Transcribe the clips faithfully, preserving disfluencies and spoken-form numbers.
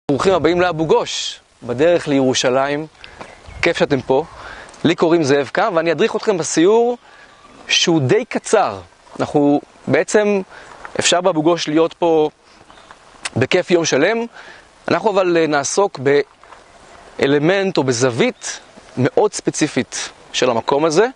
ברוכים הבאים לאבו גוש, בדרך לירושלים. כיף שאתם פה. לי קוראים זאב קם, ואני אדריך אתכם בסיור שהוא די קצר. אנחנו בעצם, אפשר באבו גוש להיות פה בכיף יום שלם. אנחנו אבל נעסוק באלמנט או בזווית מאוד ספציפית של המקום הזה,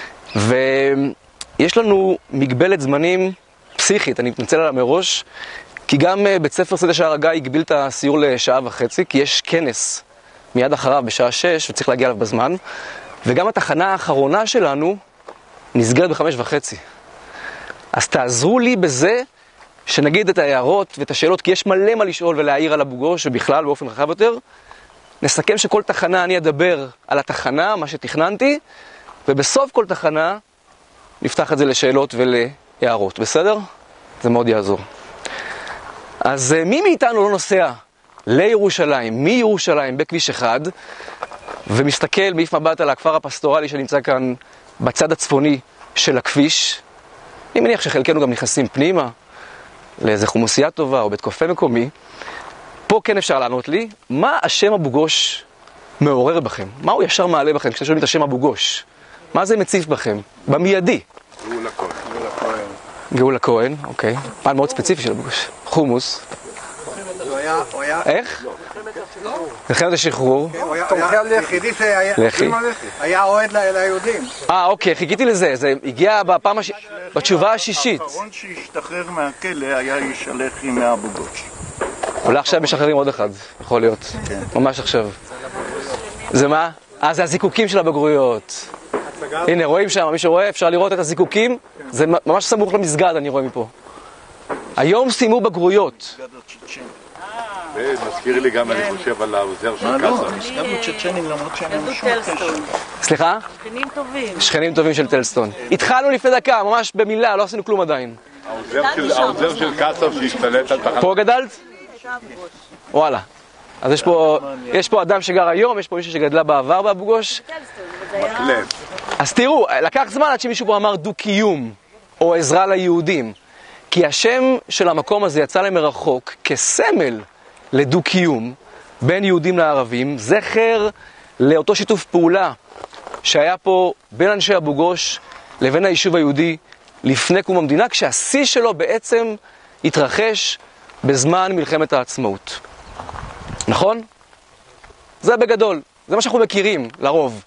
ויש לנו מגבלת זמנים פסיכית, אני מתנצל עליה מראש, כי גם בית ספר שדה שער הגיא הגביל את הסיור לשעה וחצי, כי יש כנס מיד אחריו בשעה שש וצריך להגיע אליו בזמן, וגם התחנה האחרונה שלנו נסגרת בחמש וחצי. אז תעזרו לי בזה שנגיד את ההערות ואת השאלות, כי יש מלא מה לשאול ולהעיר על אבו גוש, ובכלל באופן רחב יותר. נסכם שכל תחנה אני אדבר על התחנה, מה שתכננתי, ובסוף כל תחנה נפתח את זה לשאלות ולהערות, בסדר? זה מאוד יעזור. אז מי מאיתנו לא נוסע לירושלים, מירושלים בכביש אחד, ומסתכל, מעיף מבט על הכפר הפסטורלי שנמצא כאן בצד הצפוני של הכביש? אני מניח שחלקנו גם נכנסים פנימה, לאיזה חומוסייה טובה או בית קפה מקומי. פה כן אפשר לענות לי, מה השם אבו גוש מעורר בכם? מה הוא ישר מעלה בכם כשאתם שומעים את השם אבו גוש? מה זה מציף בכם? במיידי. גאולה כהן. גאולה כהן. גאולה כהן, אוקיי. פעם מאוד ספציפי של אבו גוש. חומוס. הוא היה... הוא היה... איך? מלחמת השחרור. הוא היה היחידי שהיה אוהד ליהודים. אה, אוקיי, חיכיתי לזה. זה הגיע בפעם הש... בתשובה השישית. האחרון שהשתחרר מהכלא היה איש הלח"י מאבו גוש. אולי עכשיו משחררים עוד אחד, יכול להיות. ממש עכשיו. זה מה? אה, זה הזיקוקים של הבגרויות. הנה, רואים שם, מי שרואה, אפשר לראות את הזיקוקים. זה ממש סמוך למסגד, אני רואה מפה. היום סיימו בגרויות. זה מזכיר לי גם, אני חושב, על העוזר של קאסה. לא, מסגדנו צ'צ'נים למרות שהם היו שום קשר. סליחה? שכנים טובים. שכנים טובים של טלסטון. התחלנו לפני דקה, ממש במילה, לא עשינו כלום עדיין. העוזר של קאסה שהשתלט על תחנת... פה גדלת? וואלה. אז יש פה, יש פה אדם שגר היום, יש פה מישהו שגדלה בעבר באבו גוש. מקלב. אז תראו, לקח זמן עד שמישהו פה אמר דו-קיום, או עזרה ליהודים. כי השם של המקום הזה יצא למרחוק כסמל לדו-קיום בין יהודים לערבים, זכר לאותו שיתוף פעולה שהיה פה בין אנשי אבו גוש לבין היישוב היהודי לפני קום המדינה, כשהשיא שלו בעצם התרחש בזמן מלחמת העצמאות. נכון? זה בגדול, זה מה שאנחנו מכירים לרוב.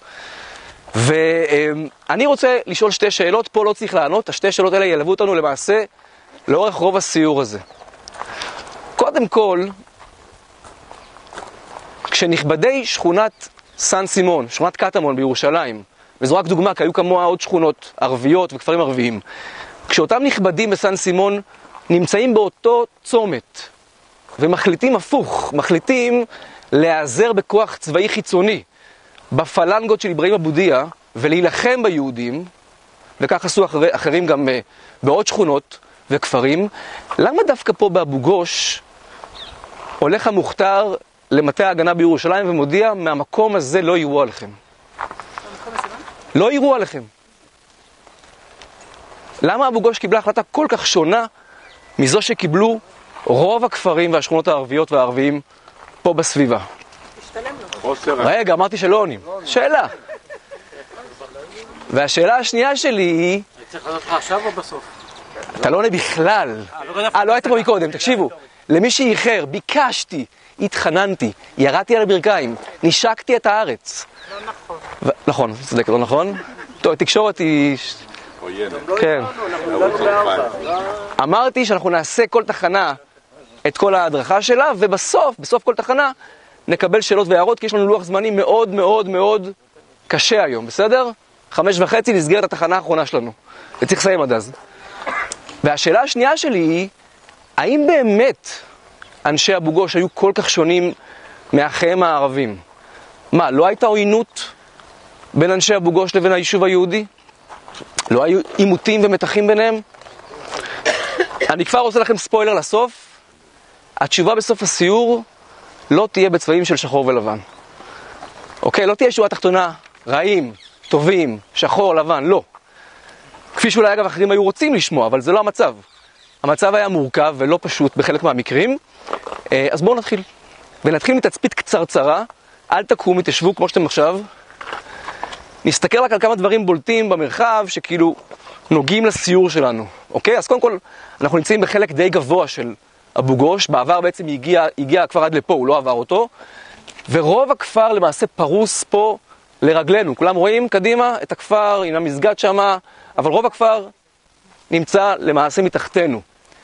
ואני רוצה לשאול שתי שאלות, פה לא צריך לענות, השתי שאלות האלה ילוו אותנו למעשה לאורך רוב הסיור הזה. קודם כל, כשנכבדי שכונת סן סימון, שכונת קטמון בירושלים, וזו רק דוגמה, כי היו כמוה עוד שכונות ערביות וכפרים ערביים, כשאותם נכבדים בסן סימון נמצאים באותו צומת, ומחליטים הפוך, מחליטים להיעזר בכוח צבאי חיצוני, בפלנגות של אברהים אבודיה, ולהילחם ביהודים, וכך עשו אחרי, אחרים גם בעוד שכונות וכפרים, למה דווקא פה באבו גוש הולך המוכתר למטה ההגנה בירושלים ומודיע, מהמקום הזה לא יירו עליכם? לא יירו עליכם. למה אבו גוש קיבלה החלטה כל כך שונה מזו שקיבלו רוב הכפרים והשכונות הערביות והערביים פה בסביבה? רגע, אמרתי שלא עונים. שאלה. והשאלה השנייה שלי היא... צריך לדעת לך עכשיו או בסוף? אתה לא עונה בכלל. אה, לא הייתם פה מקודם, תקשיבו. למי שאיחר, ביקשתי, התחננתי, ירדתי על הברכיים, נשקתי את הארץ. לא נכון. נכון, צודק, לא נכון? טוב, תקשורת היא... כן. אמרתי שאנחנו נעשה כל תחנה את כל ההדרכה שלה, ובסוף, בסוף כל תחנה, נקבל שאלות והערות, כי יש לנו לוח זמנים מאוד מאוד מאוד קשה היום, בסדר? חמש וחצי נסגרת התחנה האחרונה שלנו, וצריך לסיים עד אז. והשאלה השנייה שלי היא, האם באמת אנשי אבו גוש היו כל כך שונים מאחיהם הערבים? מה, לא הייתה עוינות בין אנשי אבו גוש לבין היישוב היהודי? לא היו עימותים ומתחים ביניהם? אני כבר עושה לכם ספוילר לסוף. התשובה בסוף הסיור לא תהיה בצבעים של שחור ולבן. אוקיי? לא תהיה שורה תחתונה, רעים, טובים, שחור, לבן, לא. כפי שאולי אגב אחרים היו רוצים לשמוע, אבל זה לא המצב. המצב היה מורכב ולא פשוט בחלק מהמקרים. אז בואו נתחיל. ונתחיל מתצפית קצרצרה, אל תקומו, תשבו כמו שאתם עכשיו, נסתכל רק על כמה דברים בולטים במרחב שכאילו נוגעים לסיור שלנו, אוקיי? אז קודם כל, אנחנו נמצאים בחלק די גבוה של אבו גוש, בעבר בעצם הגיע, הגיע הכפר עד לפה, הוא לא עבר אותו, ורוב הכפר למעשה פרוס פה לרגלינו, כולם רואים קדימה את הכפר, עם המסגד שמה, אבל רוב הכפר נמצא למעשה מתחתנו.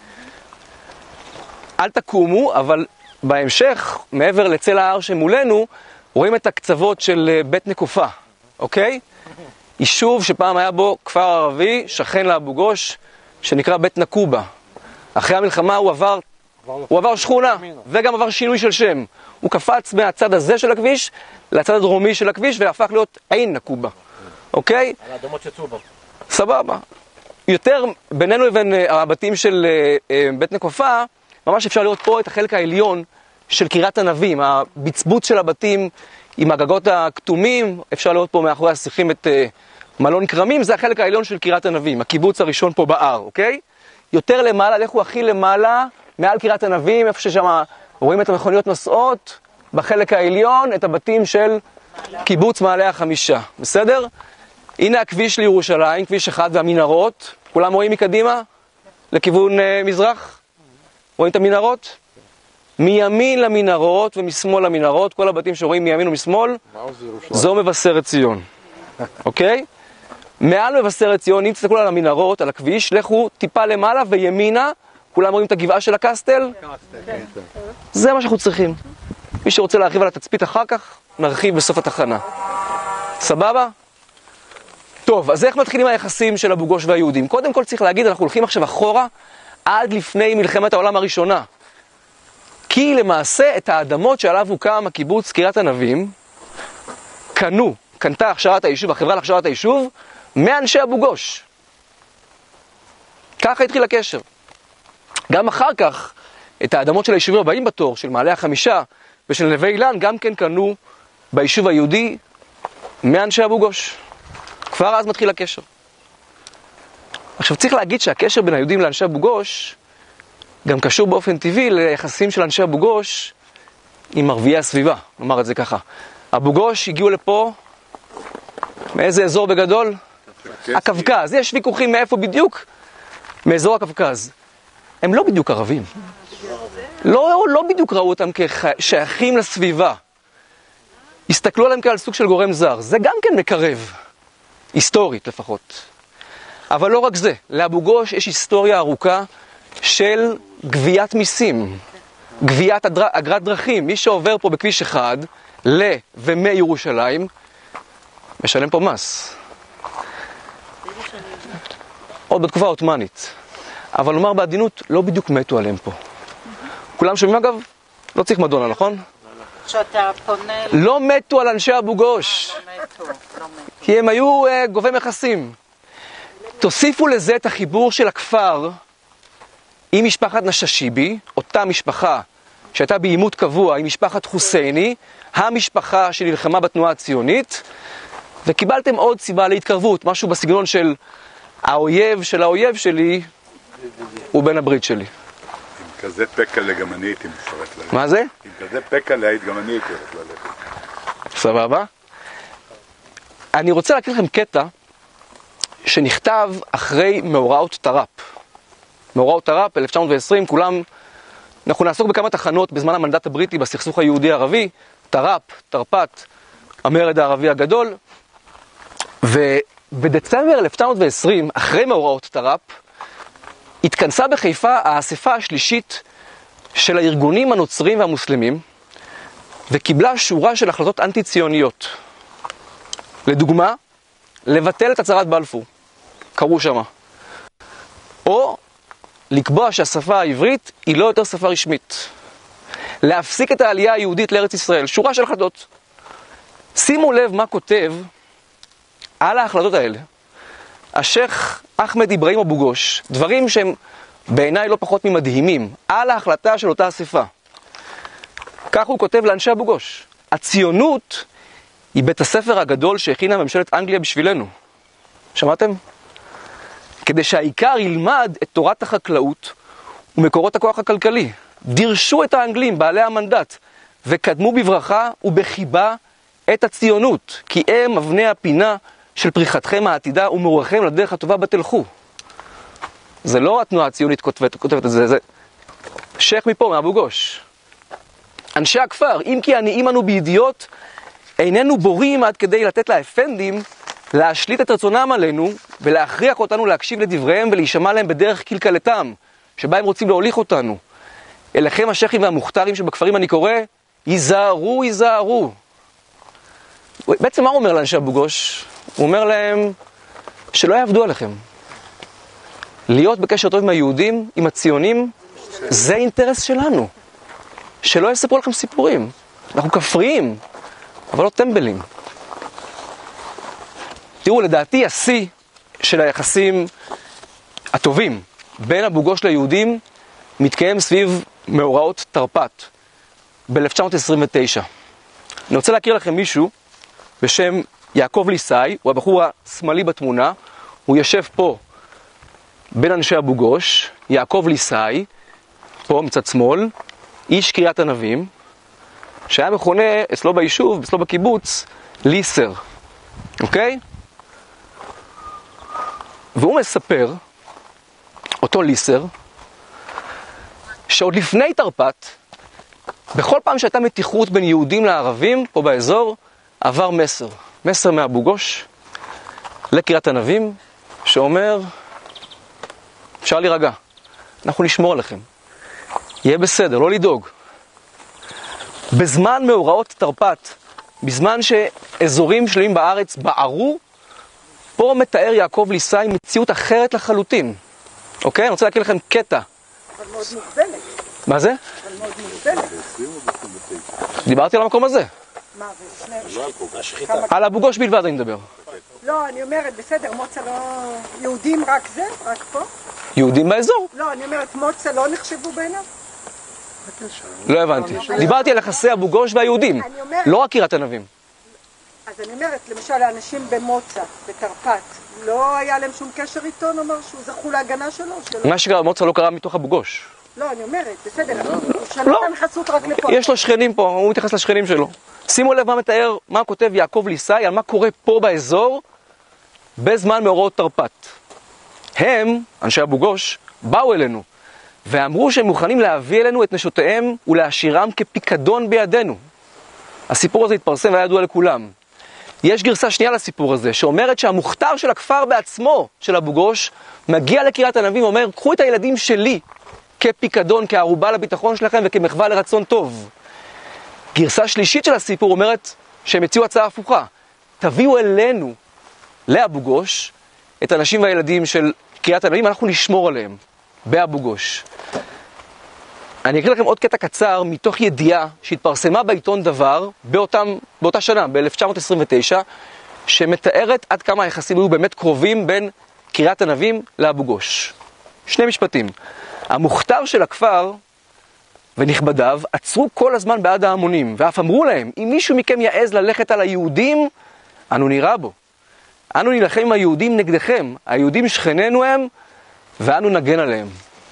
אל תקומו, אבל בהמשך, מעבר לצל ההר שמולנו, רואים את הקצוות של בית נקופה, אוקיי? יישוב שפעם היה בו כפר ערבי, שכן לאבו גוש, שנקרא בית נקובה. אחרי המלחמה הוא עבר, הוא עבר שכונה, וגם עבר שינוי של שם. הוא קפץ מהצד הזה של הכביש, לצד הדרומי של הכביש, והפך להיות עין נקובה, אוקיי? על האדמות שצאו בו. סבבה. יותר בינינו לבין הבתים של בית נקופה, ממש אפשר לראות פה את החלק העליון של קריית ענבים, הבצבוץ של הבתים עם הגגות הכתומים, אפשר לראות פה מאחורי השיחים את מלון כרמים, זה החלק העליון של קריית ענבים, הקיבוץ הראשון פה בהר, אוקיי? יותר למעלה, לכו הכי למעלה, מעל קריית ענבים, איפה ששם רואים את המכוניות נוסעות, בחלק העליון את הבתים של קיבוץ מעלה החמישה, בסדר? הנה הכביש לירושלים, כביש אחד והמנהרות, כולם רואים מקדימה? לכיוון uh, מזרח? רואים את המנהרות? מימין למנהרות ומשמאל למנהרות, כל הבתים שרואים מימין ומשמאל, זו מבשרת ציון, אוקיי? מעל מבשרת ציון, אם תסתכלו על המנהרות, על הכביש, לכו טיפה למעלה וימינה, כולם רואים את הגבעה של הקסטל? זה מה שאנחנו צריכים. מי שרוצה להרחיב על התצפית אחר כך, נרחיב בסוף התחנה. סבבה? טוב, אז איך מתחילים היחסים של אבו גוש והיהודים? קודם כל צריך להגיד, אנחנו הולכים עכשיו אחורה עד לפני מלחמת העולם הראשונה. כי למעשה את האדמות שעליו הוקם הקיבוץ קריית ענבים, קנו, קנתה הכשרת היישוב, החברה להכשרת היישוב, מאנשי אבו גוש. ככה התחיל הקשר. גם אחר כך, את האדמות של היישובים הבאים בתור, של מעלה החמישה ושל נווה אילן, גם כן קנו ביישוב היהודי מאנשי אבו גוש. כבר אז מתחיל הקשר. עכשיו צריך להגיד שהקשר בין היהודים לאנשי אבו גוש גם קשור באופן טבעי ליחסים של אנשי אבו גוש עם ערביי הסביבה, נאמר את זה ככה. אבו גוש הגיעו לפה, מאיזה אזור בגדול? הקווקז. יש ויכוחים מאיפה בדיוק? מאזור הקווקז. הם לא בדיוק ערבים. לא, לא בדיוק ראו אותם כשייכים לסביבה. הסתכלו עליהם כעל סוג של גורם זר. זה גם כן מקרב, היסטורית לפחות. אבל לא רק זה, לאבו גוש יש היסטוריה ארוכה של גביית מיסים, גביית אגרת דרכים. מי שעובר פה בכביש אחד, ל- ומירושלים, משלם פה מס. עוד בתקופה העות'מאנית. אבל לומר בעדינות, לא בדיוק מתו עליהם פה. כולם שומעים אגב? לא צריך מדונה, נכון? שאתה פונה... לא מתו על אנשי אבו גוש. לא מתו, לא מתו. כי הם היו uh, גובי מכסים. תוסיפו לזה את החיבור של הכפר עם משפחת נששיבי, אותה משפחה שהייתה בעימות קבוע עם משפחת חוסייני, המשפחה שנלחמה בתנועה הציונית, וקיבלתם עוד סיבה להתקרבות, משהו בסגנון של האויב של האויב שלי הוא בן הברית שלי. עם כזה פקלה גם אני הייתי מפרט ללכת. מה זה? עם כזה פקלה היית גם אני הייתי הולך ללכת. סבבה? אני רוצה להקריא לכם קטע שנכתב אחרי מאורעות תר"פ. מאורעות תר"פ, אלף תשע מאות ועשרים, כולם, אנחנו נעסוק בכמה תחנות בזמן המנדט הבריטי בסכסוך היהודי-ערבי, תר"פ, תרפ"ט, המרד הערבי הגדול, ובדצמבר אלף תשע מאות ועשרים, אחרי מאורעות תר"פ, התכנסה בחיפה האספה השלישית של הארגונים הנוצרים והמוסלמים, וקיבלה שורה של החלטות אנטי-ציוניות. לדוגמה, לבטל את הצהרת בלפור, קראו שמה. או לקבוע שהשפה העברית היא לא יותר שפה רשמית. להפסיק את העלייה היהודית לארץ ישראל, שורה של החלטות. שימו לב מה כותב על ההחלטות האלה השייך אחמד אברהים אבו גוש, דברים שהם בעיניי לא פחות ממדהימים, על ההחלטה של אותה אספה. כך הוא כותב לאנשי אבו גוש: הציונות היא בית הספר הגדול שהכינה ממשלת אנגליה בשבילנו. שמעתם? כדי שהעיקר ילמד את תורת החקלאות ומקורות הכוח הכלכלי. דירשו את האנגלים, בעלי המנדט, וקדמו בברכה ובחיבה את הציונות, כי הם אבני הפינה של פריחתכם העתידה ומורכם לדרך הטובה בתלכו. זה לא התנועה הציונית כותבת, כותבת את זה, זה שייך מפה, מאבו גוש. אנשי הכפר, אם כי עניים אנו בידיעות, איננו בורים עד כדי לתת לאפנדים להשליט את רצונם עלינו ולהכריח אותנו להקשיב לדבריהם ולהישמע להם בדרך קלקלתם, שבה הם רוצים להוליך אותנו. אליכם השייכים והמוכתרים שבכפרים אני קורא, ייזהרו, ייזהרו. בעצם מה הוא אומר לאנשי אבו גוש? הוא אומר להם שלא יעבדו עליכם. להיות בקשר טוב עם היהודים, עם הציונים, זה אינטרס שלנו. שלא יספרו לכם סיפורים. אנחנו כפריים, אבל לא טמבלים. תראו, לדעתי השיא של היחסים הטובים בין אבו גוש ליהודים מתקיים סביב מאורעות תרפ"ט ב-אלף תשע מאות עשרים ותשע. אני רוצה להכיר לכם מישהו בשם יעקב ליסאי, הוא הבחור השמאלי בתמונה, הוא יושב פה בין אנשי אבו גוש, יעקב ליסאי, פה מצד שמאל, איש קריית ענבים, שהיה מכונה אצלו ביישוב, אצלו בקיבוץ, ליסר, אוקיי? והוא מספר, אותו ליסר, שעוד לפני תרפ"ט, בכל פעם שהייתה מתיחות בין יהודים לערבים, פה באזור, עבר מסר. מסר מאבו גוש לקריית ענבים, שאומר, אפשר להירגע, אנחנו נשמור עליכם. יהיה בסדר, לא לדאוג. בזמן מאורעות תרפ"ט, בזמן שאזורים שלמים בארץ בערו, פה מתאר יעקב ליסאי מציאות אחרת לחלוטין. אוקיי? אני רוצה להקריא לכם קטע. אבל מאוד מוגבלת. מה זה? אבל מאוד מוגבלת. דיברתי על המקום הזה. מה, ושני... על אבו גוש בלבד אני מדבר. לא, אני אומרת, בסדר, מוצא לא... יהודים רק זה? רק פה? יהודים באזור. לא, אני אומרת, מוצא לא נחשבו בעיניו? לא הבנתי. דיברתי על יחסי אבו גוש והיהודים, לא רק קריית ענבים. אז אני אומרת, למשל, האנשים במוצא, בתרפ"ט, לא היה להם שום קשר איתו, נאמר, שהוא זכו להגנה שלו? מה שקרה במוצא לא קרה מתוך אבו גוש. לא, אני אומרת, בסדר, הוא שנתן חסות רק לפה. יש לו שכנים פה, הוא מתייחס לשכנים שלו. שימו לב מה מתאר, מה כותב יעקב ליסאי, על מה קורה פה באזור, בזמן מאורעות תרפ"ט. הם, אנשי אבו גוש, באו אלינו, ואמרו שהם מוכנים להביא אלינו את נשותיהם ולהשאירם כפיקדון בידינו. הסיפור הזה התפרסם והיה ידוע לכולם. יש גרסה שנייה לסיפור הזה, שאומרת שהמוכתר של הכפר בעצמו, של אבו גוש, מגיע לקריית ענבים ואומר, קחו את הילדים שלי כפיקדון, כערובה לביטחון שלכם וכמחווה לרצון טוב. גרסה שלישית של הסיפור אומרת שהם הציעו הצעה הפוכה. תביאו אלינו, לאבו גוש, את הנשים והילדים של קריית ענבים, אנחנו נשמור עליהם, באבו גוש. אני אקריא לכם עוד קטע קצר מתוך ידיעה שהתפרסמה בעיתון דבר באותם, באותה שנה, ב-אלף תשע מאות עשרים ותשע, שמתארת עד כמה היחסים היו באמת קרובים בין קריית ענבים לאבו גוש. שני משפטים. המוכתר של הכפר ונכבדיו עצרו כל הזמן בעד ההמונים, ואף אמרו להם, אם מישהו מכם יעז ללכת על היהודים, אנו נירה בו. אנו נלחם עם היהודים נגדכם, היהודים שכנינו הם, ואנו נגן עליהם.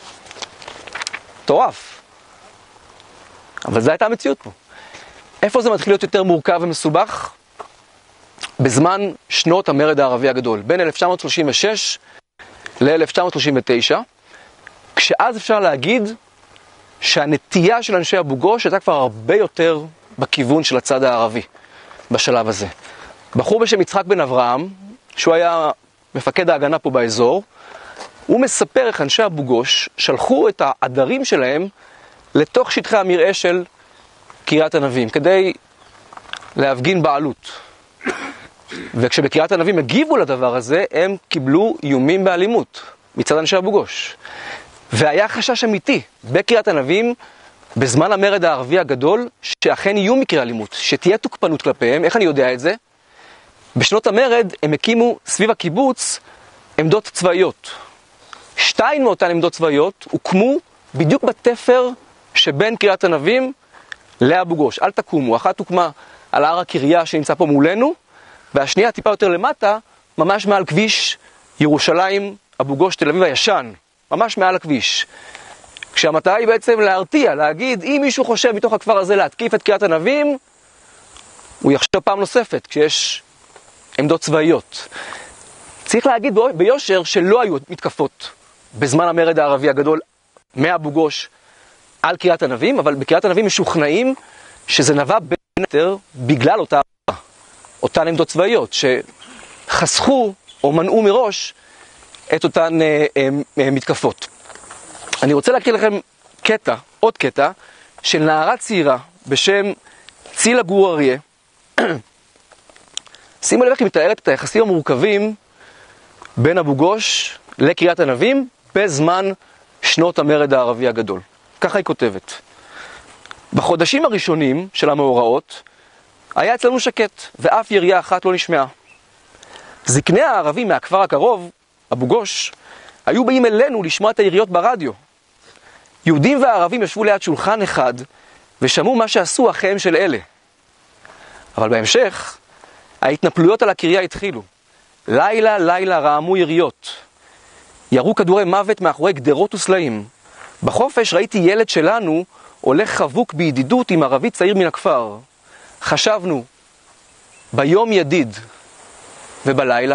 טורף. אבל זו הייתה המציאות פה. איפה זה מתחיל להיות יותר מורכב ומסובך? בזמן שנות המרד הערבי הגדול, בין אלף תשע מאות שלושים ושש ל-אלף תשע מאות שלושים ותשע, כשאז אפשר להגיד שהנטייה של אנשי אבו גוש הייתה כבר הרבה יותר בכיוון של הצד הערבי, בשלב הזה. בחור בשם יצחק בן אברהם, שהוא היה מפקד ההגנה פה באזור, הוא מספר איך אנשי אבו גוש שלחו את העדרים שלהם לתוך שטחי המרעה של קריית ענבים, כדי להפגין בעלות. וכשבקריית ענבים הגיבו לדבר הזה, הם קיבלו איומים באלימות מצד אנשי אבו גוש. והיה חשש אמיתי בקריית ענבים, בזמן המרד הערבי הגדול, שאכן יהיו מקרי אלימות, שתהיה תוקפנות כלפיהם. איך אני יודע את זה? בשנות המרד הם הקימו סביב הקיבוץ עמדות צבאיות. שתיים מאותן עמדות צבאיות הוקמו בדיוק בתפר שבין קריית ענבים לאבו גוש. אל תקומו, אחת הוקמה על הר הקריה שנמצא פה מולנו, והשנייה טיפה יותר למטה, ממש מעל כביש ירושלים, אבו גוש, תל אביב הישן, ממש מעל הכביש. כשהמטרה היא בעצם להרתיע, להגיד, אם מישהו חושב מתוך הכפר הזה להתקיף את קריית ענבים, הוא יחשוב פעם נוספת, כשיש עמדות צבאיות. צריך להגיד ביושר שלא היו מתקפות בזמן המרד הערבי הגדול מאבו גוש על קריית ענבים, אבל בקריית ענבים משוכנעים שזה נבע בין היתר בגלל אותה, אותן עמדות צבאיות, שחסכו או מנעו מראש את אותן אה, אה, מתקפות. אני רוצה להקריא לכם קטע, עוד קטע, של נערה צעירה בשם צילה גור אריה. שימו לב איך היא מתארת את היחסים המורכבים בין אבו גוש לקריית ענבים בזמן שנות המרד הערבי הגדול. ככה היא כותבת. בחודשים הראשונים של המאורעות היה אצלנו שקט, ואף ירייה אחת לא נשמעה. זקני הערבים מהכפר הקרוב, אבו גוש, היו באים אלינו לשמוע את היריות ברדיו. יהודים וערבים ישבו ליד שולחן אחד ושמעו מה שעשו אחיהם של אלה. אבל בהמשך, ההתנפלויות על הקריה התחילו. לילה לילה רעמו יריות. ירו כדורי מוות מאחורי גדרות וסלעים. בחופש ראיתי ילד שלנו הולך חבוק בידידות עם ערבי צעיר מן הכפר. חשבנו, ביום ידיד ובלילה.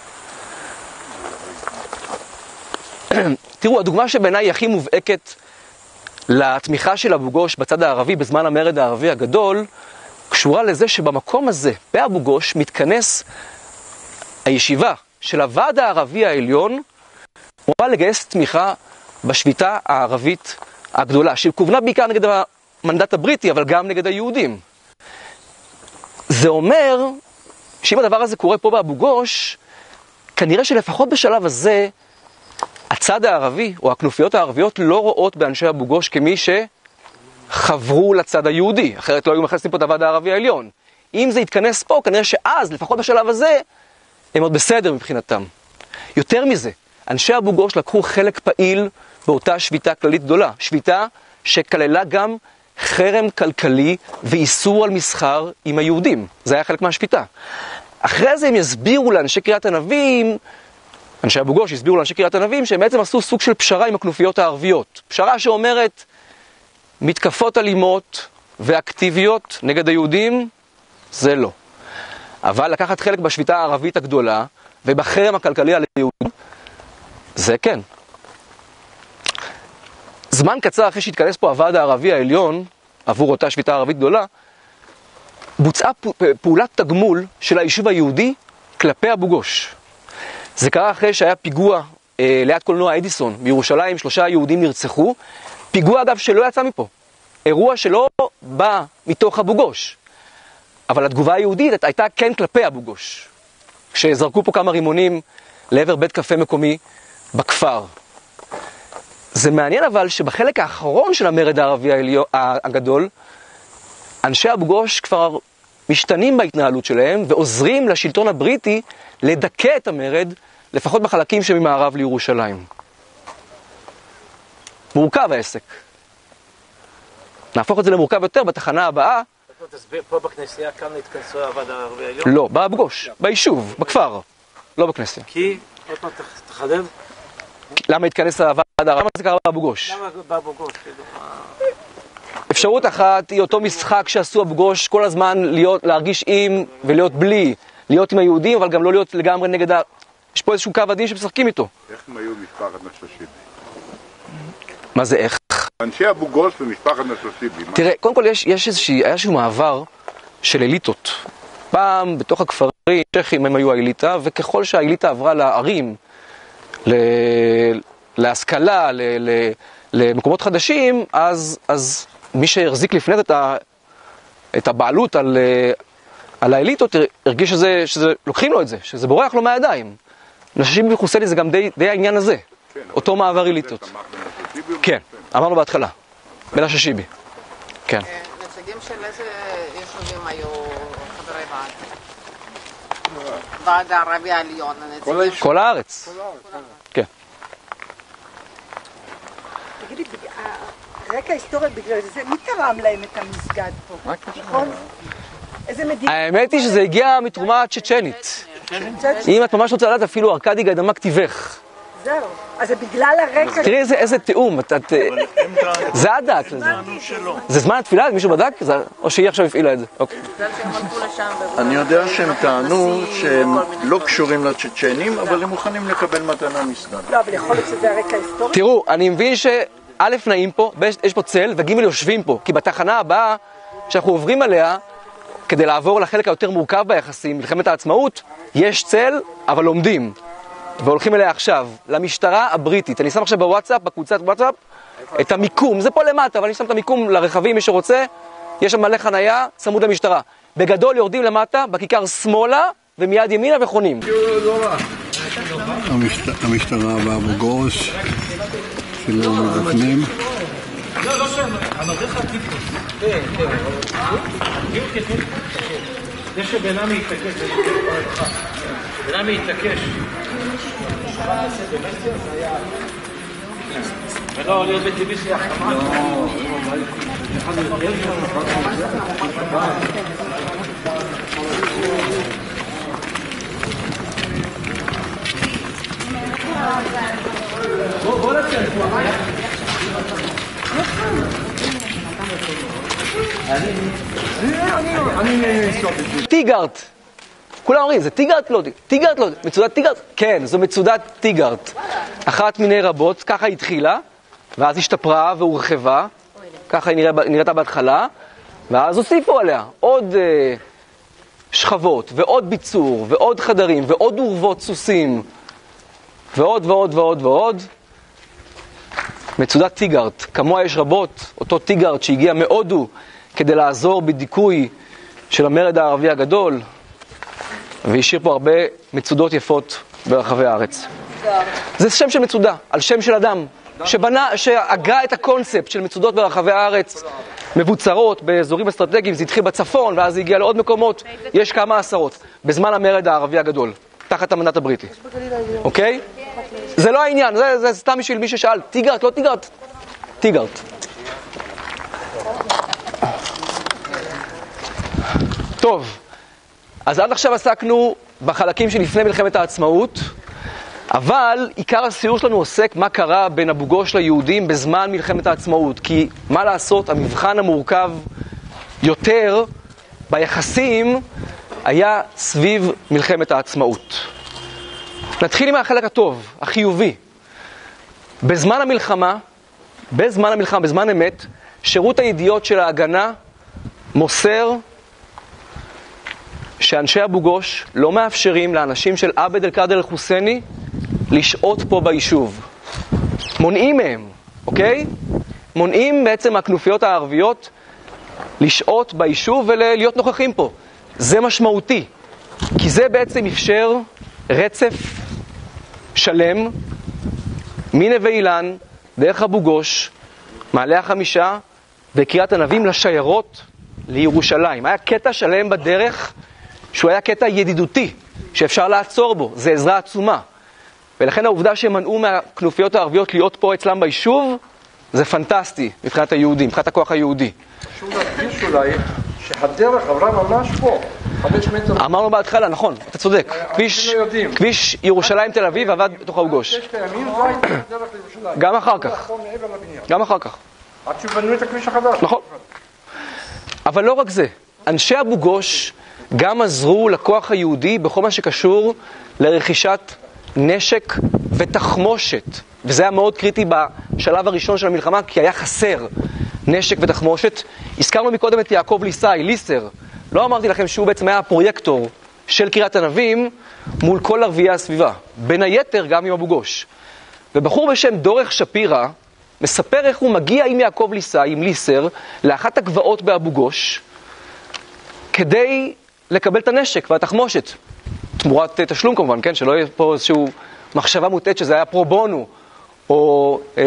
תראו, הדוגמה שבעיניי היא הכי מובהקת לתמיכה של אבו גוש בצד הערבי בזמן המרד הערבי הגדול, קשורה לזה שבמקום הזה, באבו גוש, מתכנס הישיבה של הוועד הערבי העליון, הוא בא לגייס תמיכה בשביתה הערבית הגדולה, שכוונה בעיקר נגד המנדט הבריטי, אבל גם נגד היהודים. זה אומר שאם הדבר הזה קורה פה באבו גוש, כנראה שלפחות בשלב הזה, הצד הערבי, או הכנופיות הערביות, לא רואות באנשי אבו גוש כמי שחברו לצד היהודי, אחרת לא היו מכנסים פה את הוועד הערבי העליון. אם זה יתכנס פה, כנראה שאז, לפחות בשלב הזה, הם עוד בסדר מבחינתם. יותר מזה, אנשי אבו גוש לקחו חלק פעיל באותה שביתה כללית גדולה, שביתה שכללה גם חרם כלכלי ואיסור על מסחר עם היהודים. זה היה חלק מהשביתה. אחרי זה הם יסבירו לאנשי קריית ענבים, אנשי אבו גוש הסבירו לאנשי קריית ענבים, שהם בעצם עשו סוג של פשרה עם הכנופיות הערביות. פשרה שאומרת, מתקפות אלימות ואקטיביות נגד היהודים, זה לא. אבל לקחת חלק בשביתה הערבית הגדולה, ובחרם הכלכלי על היהודים, זה כן. זמן קצר אחרי שהתכנס פה הוועד הערבי העליון, עבור אותה שביתה ערבית גדולה, בוצעה פעולת תגמול של היישוב היהודי כלפי אבו גוש. זה קרה אחרי שהיה פיגוע אה, ליד קולנוע אדיסון בירושלים, שלושה יהודים נרצחו. פיגוע אגב שלא יצא מפה. אירוע שלא בא מתוך אבו גוש. אבל התגובה היהודית הייתה כן כלפי אבו גוש. כשזרקו פה כמה רימונים לעבר בית קפה מקומי בכפר. זה מעניין אבל שבחלק האחרון של המרד הערבי העליון, הגדול, אנשי אבו גוש כבר משתנים בהתנהלות שלהם ועוזרים לשלטון הבריטי לדכא את המרד, לפחות בחלקים שממערב לירושלים. מורכב העסק. נהפוך את זה למורכב יותר בתחנה הבאה. תסביר, פה בכנסייה כאן התכנסו הוועד הערבי העליון? לא, באבו גוש, ביישוב, בכפר, לא בכנסייה. כי, עוד פעם תחדד. למה התכנס הוועד הערבי? למה זה קרה באבו גוש? למה באבו גוש? אפשרות אחת היא אותו משחק שעשו אבו גוש כל הזמן להיות, להרגיש עם ולהיות בלי, להיות עם היהודים, אבל גם לא להיות לגמרי נגד ה... יש פה איזשהו קו עדין שמשחקים איתו. איך הם היו משפחת נשאשיבי? מה זה איך? אנשי אבו גוש ומשפחת נשאשיבי. תראה, קודם כל יש, יש איזושהי, היה איזשהו מעבר של אליטות. פעם בתוך הכפרים, שכים הם היו האליטה, וככל שהאליטה עברה לערים, ל... להשכלה, ל... ל... למקומות חדשים, אז, אז מי שהחזיק לפני את, ה... את הבעלות על, על האליטות, הרגיש שזה, שזה, לוקחים לו את זה, שזה בורח לו מהידיים. נשאשיבי וחוסייני זה גם די, די העניין הזה, כן, אותו מעבר אליטות. כן, אמרנו בהתחלה, בנשאשיבי. כן. נציגים של איזה יישובים היו חברי ועד? ועד הערבי העליון, הנציגים? כל הארץ. כן. תגידי, הרקע ההיסטורי בגלל זה, מי תרם להם את המסגד פה? נכון? איזה מדינה? האמת היא שזה הגיע מתרומה צ'צ'נית. אם את ממש רוצה לדעת, אפילו ארכדי גיידמק תיווך זהו. אז זה בגלל הרקע... תראי איזה תיאום, זה הדק לזה. זה זמן התפילה? מישהו בדק? או שהיא עכשיו הפעילה את זה? אני יודע שהם טענו שהם לא קשורים לצ'צ'נים, אבל הם מוכנים לקבל מתנה מסגן. לא, אבל יכול להיות שזה הרקע היסטורי. תראו, אני מבין שא' נעים פה, יש פה צל, וג' יושבים פה, כי בתחנה הבאה שאנחנו עוברים עליה, כדי לעבור לחלק היותר מורכב ביחסים, מלחמת העצמאות, יש צל, אבל לומדים. והולכים אליה עכשיו, למשטרה הבריטית. אני שם עכשיו בוואטסאפ, בקבוצת וואטסאפ, את המיקום. זה פה למטה, אבל אני שם את המיקום לרכבים, מי שרוצה. יש שם מלא חנייה, צמוד למשטרה. בגדול יורדים למטה, בכיכר שמאלה, ומיד ימינה וחונים. המשטרה באבו גוש, שלא מבפנים. לא, לא שם, המדריך הטיפוס. כן, כן. זה שבינם להתעקש, זה שבינם להתעקש. ולא, להיות בטיביסיה חמה. בוא נצא פה. טיגארט, כולם אומרים, זה טיגארט? לא, טיגארט לא, מצודת טיגארט? כן, זו מצודת טיגארט, אחת מיני רבות, ככה היא התחילה, ואז השתפרה והורחבה, ככה היא נראתה בהתחלה, ואז הוסיפו עליה עוד אה, שכבות, ועוד ביצור, ועוד חדרים, ועוד אורבות סוסים, ועוד ועוד ועוד ועוד. מצודת טיגארט, כמוה יש רבות, אותו טיגארט שהגיע מהודו כדי לעזור בדיכוי של המרד הערבי הגדול, והשאיר פה הרבה מצודות יפות ברחבי הארץ. זה שם של מצודה, על שם של אדם, שבנה, שהגה את הקונספט של מצודות ברחבי הארץ, מבוצרות באזורים אסטרטגיים. זה התחיל בצפון, ואז זה הגיע לעוד מקומות, יש כמה עשרות, בזמן המרד הערבי הגדול, תחת המנדט הבריטי. אוקיי? זה לא העניין, זה, זה סתם בשביל מי ששאל, טיגארט, לא טיגארט, טיגארט. טוב, אז עד עכשיו עסקנו בחלקים שלפני מלחמת העצמאות, אבל עיקר הסיור שלנו עוסק מה קרה בין אבו גוש ליהודים בזמן מלחמת העצמאות, כי מה לעשות, המבחן המורכב יותר ביחסים היה סביב מלחמת העצמאות. נתחיל עם החלק הטוב, החיובי. בזמן המלחמה, בזמן המלחמה, בזמן אמת, שירות הידיעות של ההגנה מוסר שאנשי אבו גוש לא מאפשרים לאנשים של עבד אל-קאדר אל-חוסייני לשהות פה ביישוב. מונעים מהם, אוקיי? מונעים בעצם מהכנופיות הערביות לשהות ביישוב ולהיות נוכחים פה. זה משמעותי, כי זה בעצם אפשר רצף שלם מנווה אילן, דרך אבו גוש, מעלה החמישה וקריית ענבים לשיירות לירושלים. היה קטע שלם בדרך שהוא היה קטע ידידותי, שאפשר לעצור בו, זה עזרה עצומה. ולכן העובדה שהם מנעו מהכנופיות הערביות להיות פה אצלם ביישוב, זה פנטסטי מבחינת היהודים, מבחינת הכוח היהודי. חשוב להדגיש אולי שהדרך עברה ממש פה, חמש מטר. אמרנו בהתחלה, נכון, אתה צודק. כביש, כביש ירושלים תל אביב עבד בתוך אבו גוש. שש פעמים זו הייתה דרך לירושלים. גם אחר כך. גם אחר כך. עד שבנו את הכביש החדש. נכון. אבל לא רק זה, אנשי אבו גוש גם עזרו לכוח היהודי בכל מה שקשור לרכישת נשק ותחמושת. וזה היה מאוד קריטי בשלב הראשון של המלחמה, כי היה חסר נשק ותחמושת. הזכרנו מקודם את יעקב ליסאי, ליסר. לא אמרתי לכם שהוא בעצם היה הפרויקטור של קריית ענבים מול כל ערביי הסביבה. בין היתר גם עם אבו גוש. ובחור בשם דורך שפירא מספר איך הוא מגיע עם יעקב ליסאי, עם ליסר, לאחת הגבעות באבו גוש, כדי לקבל את הנשק והתחמושת. תמורת תשלום כמובן, כן? שלא יהיה פה איזושהי מחשבה מוטעת שזה היה פרו בונו, או אה,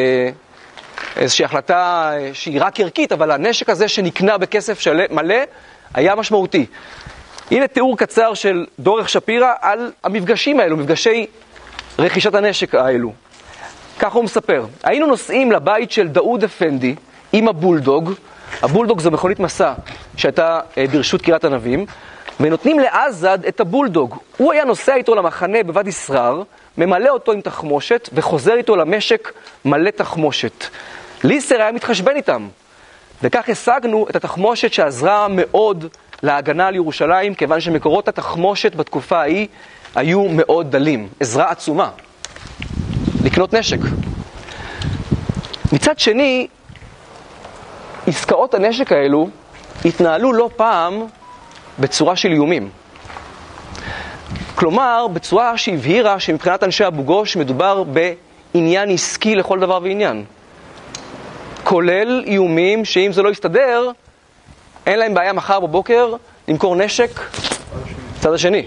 איזושהי החלטה שהיא רק ערכית, אבל הנשק הזה שנקנה בכסף של... מלא, היה משמעותי. הנה תיאור קצר של דורך שפירא על המפגשים האלו, מפגשי רכישת הנשק האלו. ככה הוא מספר. היינו נוסעים לבית של דאוד אפנדי עם הבולדוג. הבולדוג זו מכונית מסע שהייתה ברשות קריית ענבים, ונותנים לאזד את הבולדוג. הוא היה נוסע איתו למחנה בוואדי סרר, ממלא אותו עם תחמושת וחוזר איתו למשק מלא תחמושת. ליסר היה מתחשבן איתם, וכך השגנו את התחמושת שעזרה מאוד להגנה על ירושלים, כיוון שמקורות התחמושת בתקופה ההיא היו מאוד דלים, עזרה עצומה לקנות נשק. מצד שני, עסקאות הנשק האלו התנהלו לא פעם בצורה של איומים. כלומר, בצורה שהבהירה שמבחינת אנשי אבו גוש מדובר בעניין עסקי לכל דבר ועניין. כולל איומים שאם זה לא יסתדר, אין להם בעיה מחר בבוקר למכור נשק צד השני.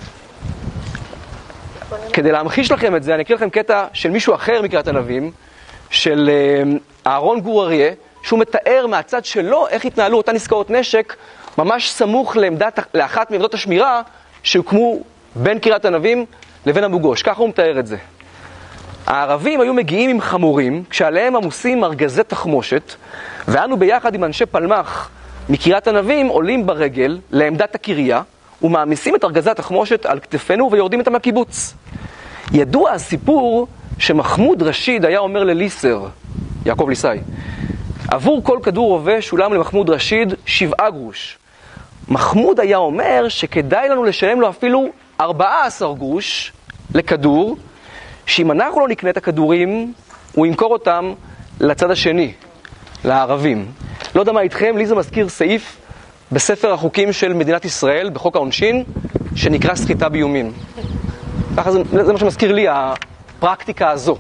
כדי להמחיש לכם את זה, אני אקריא לכם קטע של מישהו אחר מקריאת ענבים, של אהרון גור אריה, שהוא מתאר מהצד שלו איך התנהלו אותן עסקאות נשק, ממש סמוך לעמדת, לאחת מעמדות השמירה שהוקמו בין קריאת ענבים לבין אבו גוש. ככה הוא מתאר את זה. הערבים היו מגיעים עם חמורים, כשעליהם עמוסים ארגזי תחמושת, ואנו ביחד עם אנשי פלמח מקריאת ענבים עולים ברגל לעמדת הקריה, ומעמיסים את ארגזי התחמושת על כתפינו ויורדים איתם מהקיבוץ. ידוע הסיפור שמחמוד רשיד היה אומר לליסר, יעקב ליסי, עבור כל כדור רובה שולם למחמוד רשיד שבעה גרוש. מחמוד היה אומר שכדאי לנו לשלם לו אפילו ארבעה עשר גרוש לכדור, שאם אנחנו לא נקנה את הכדורים, הוא ימכור אותם לצד השני, לערבים. לא יודע מה איתכם, לי זה מזכיר סעיף בספר החוקים של מדינת ישראל, בחוק העונשין, שנקרא סחיטה באיומים. ככה זה, זה מה שמזכיר לי, הפרקטיקה הזו.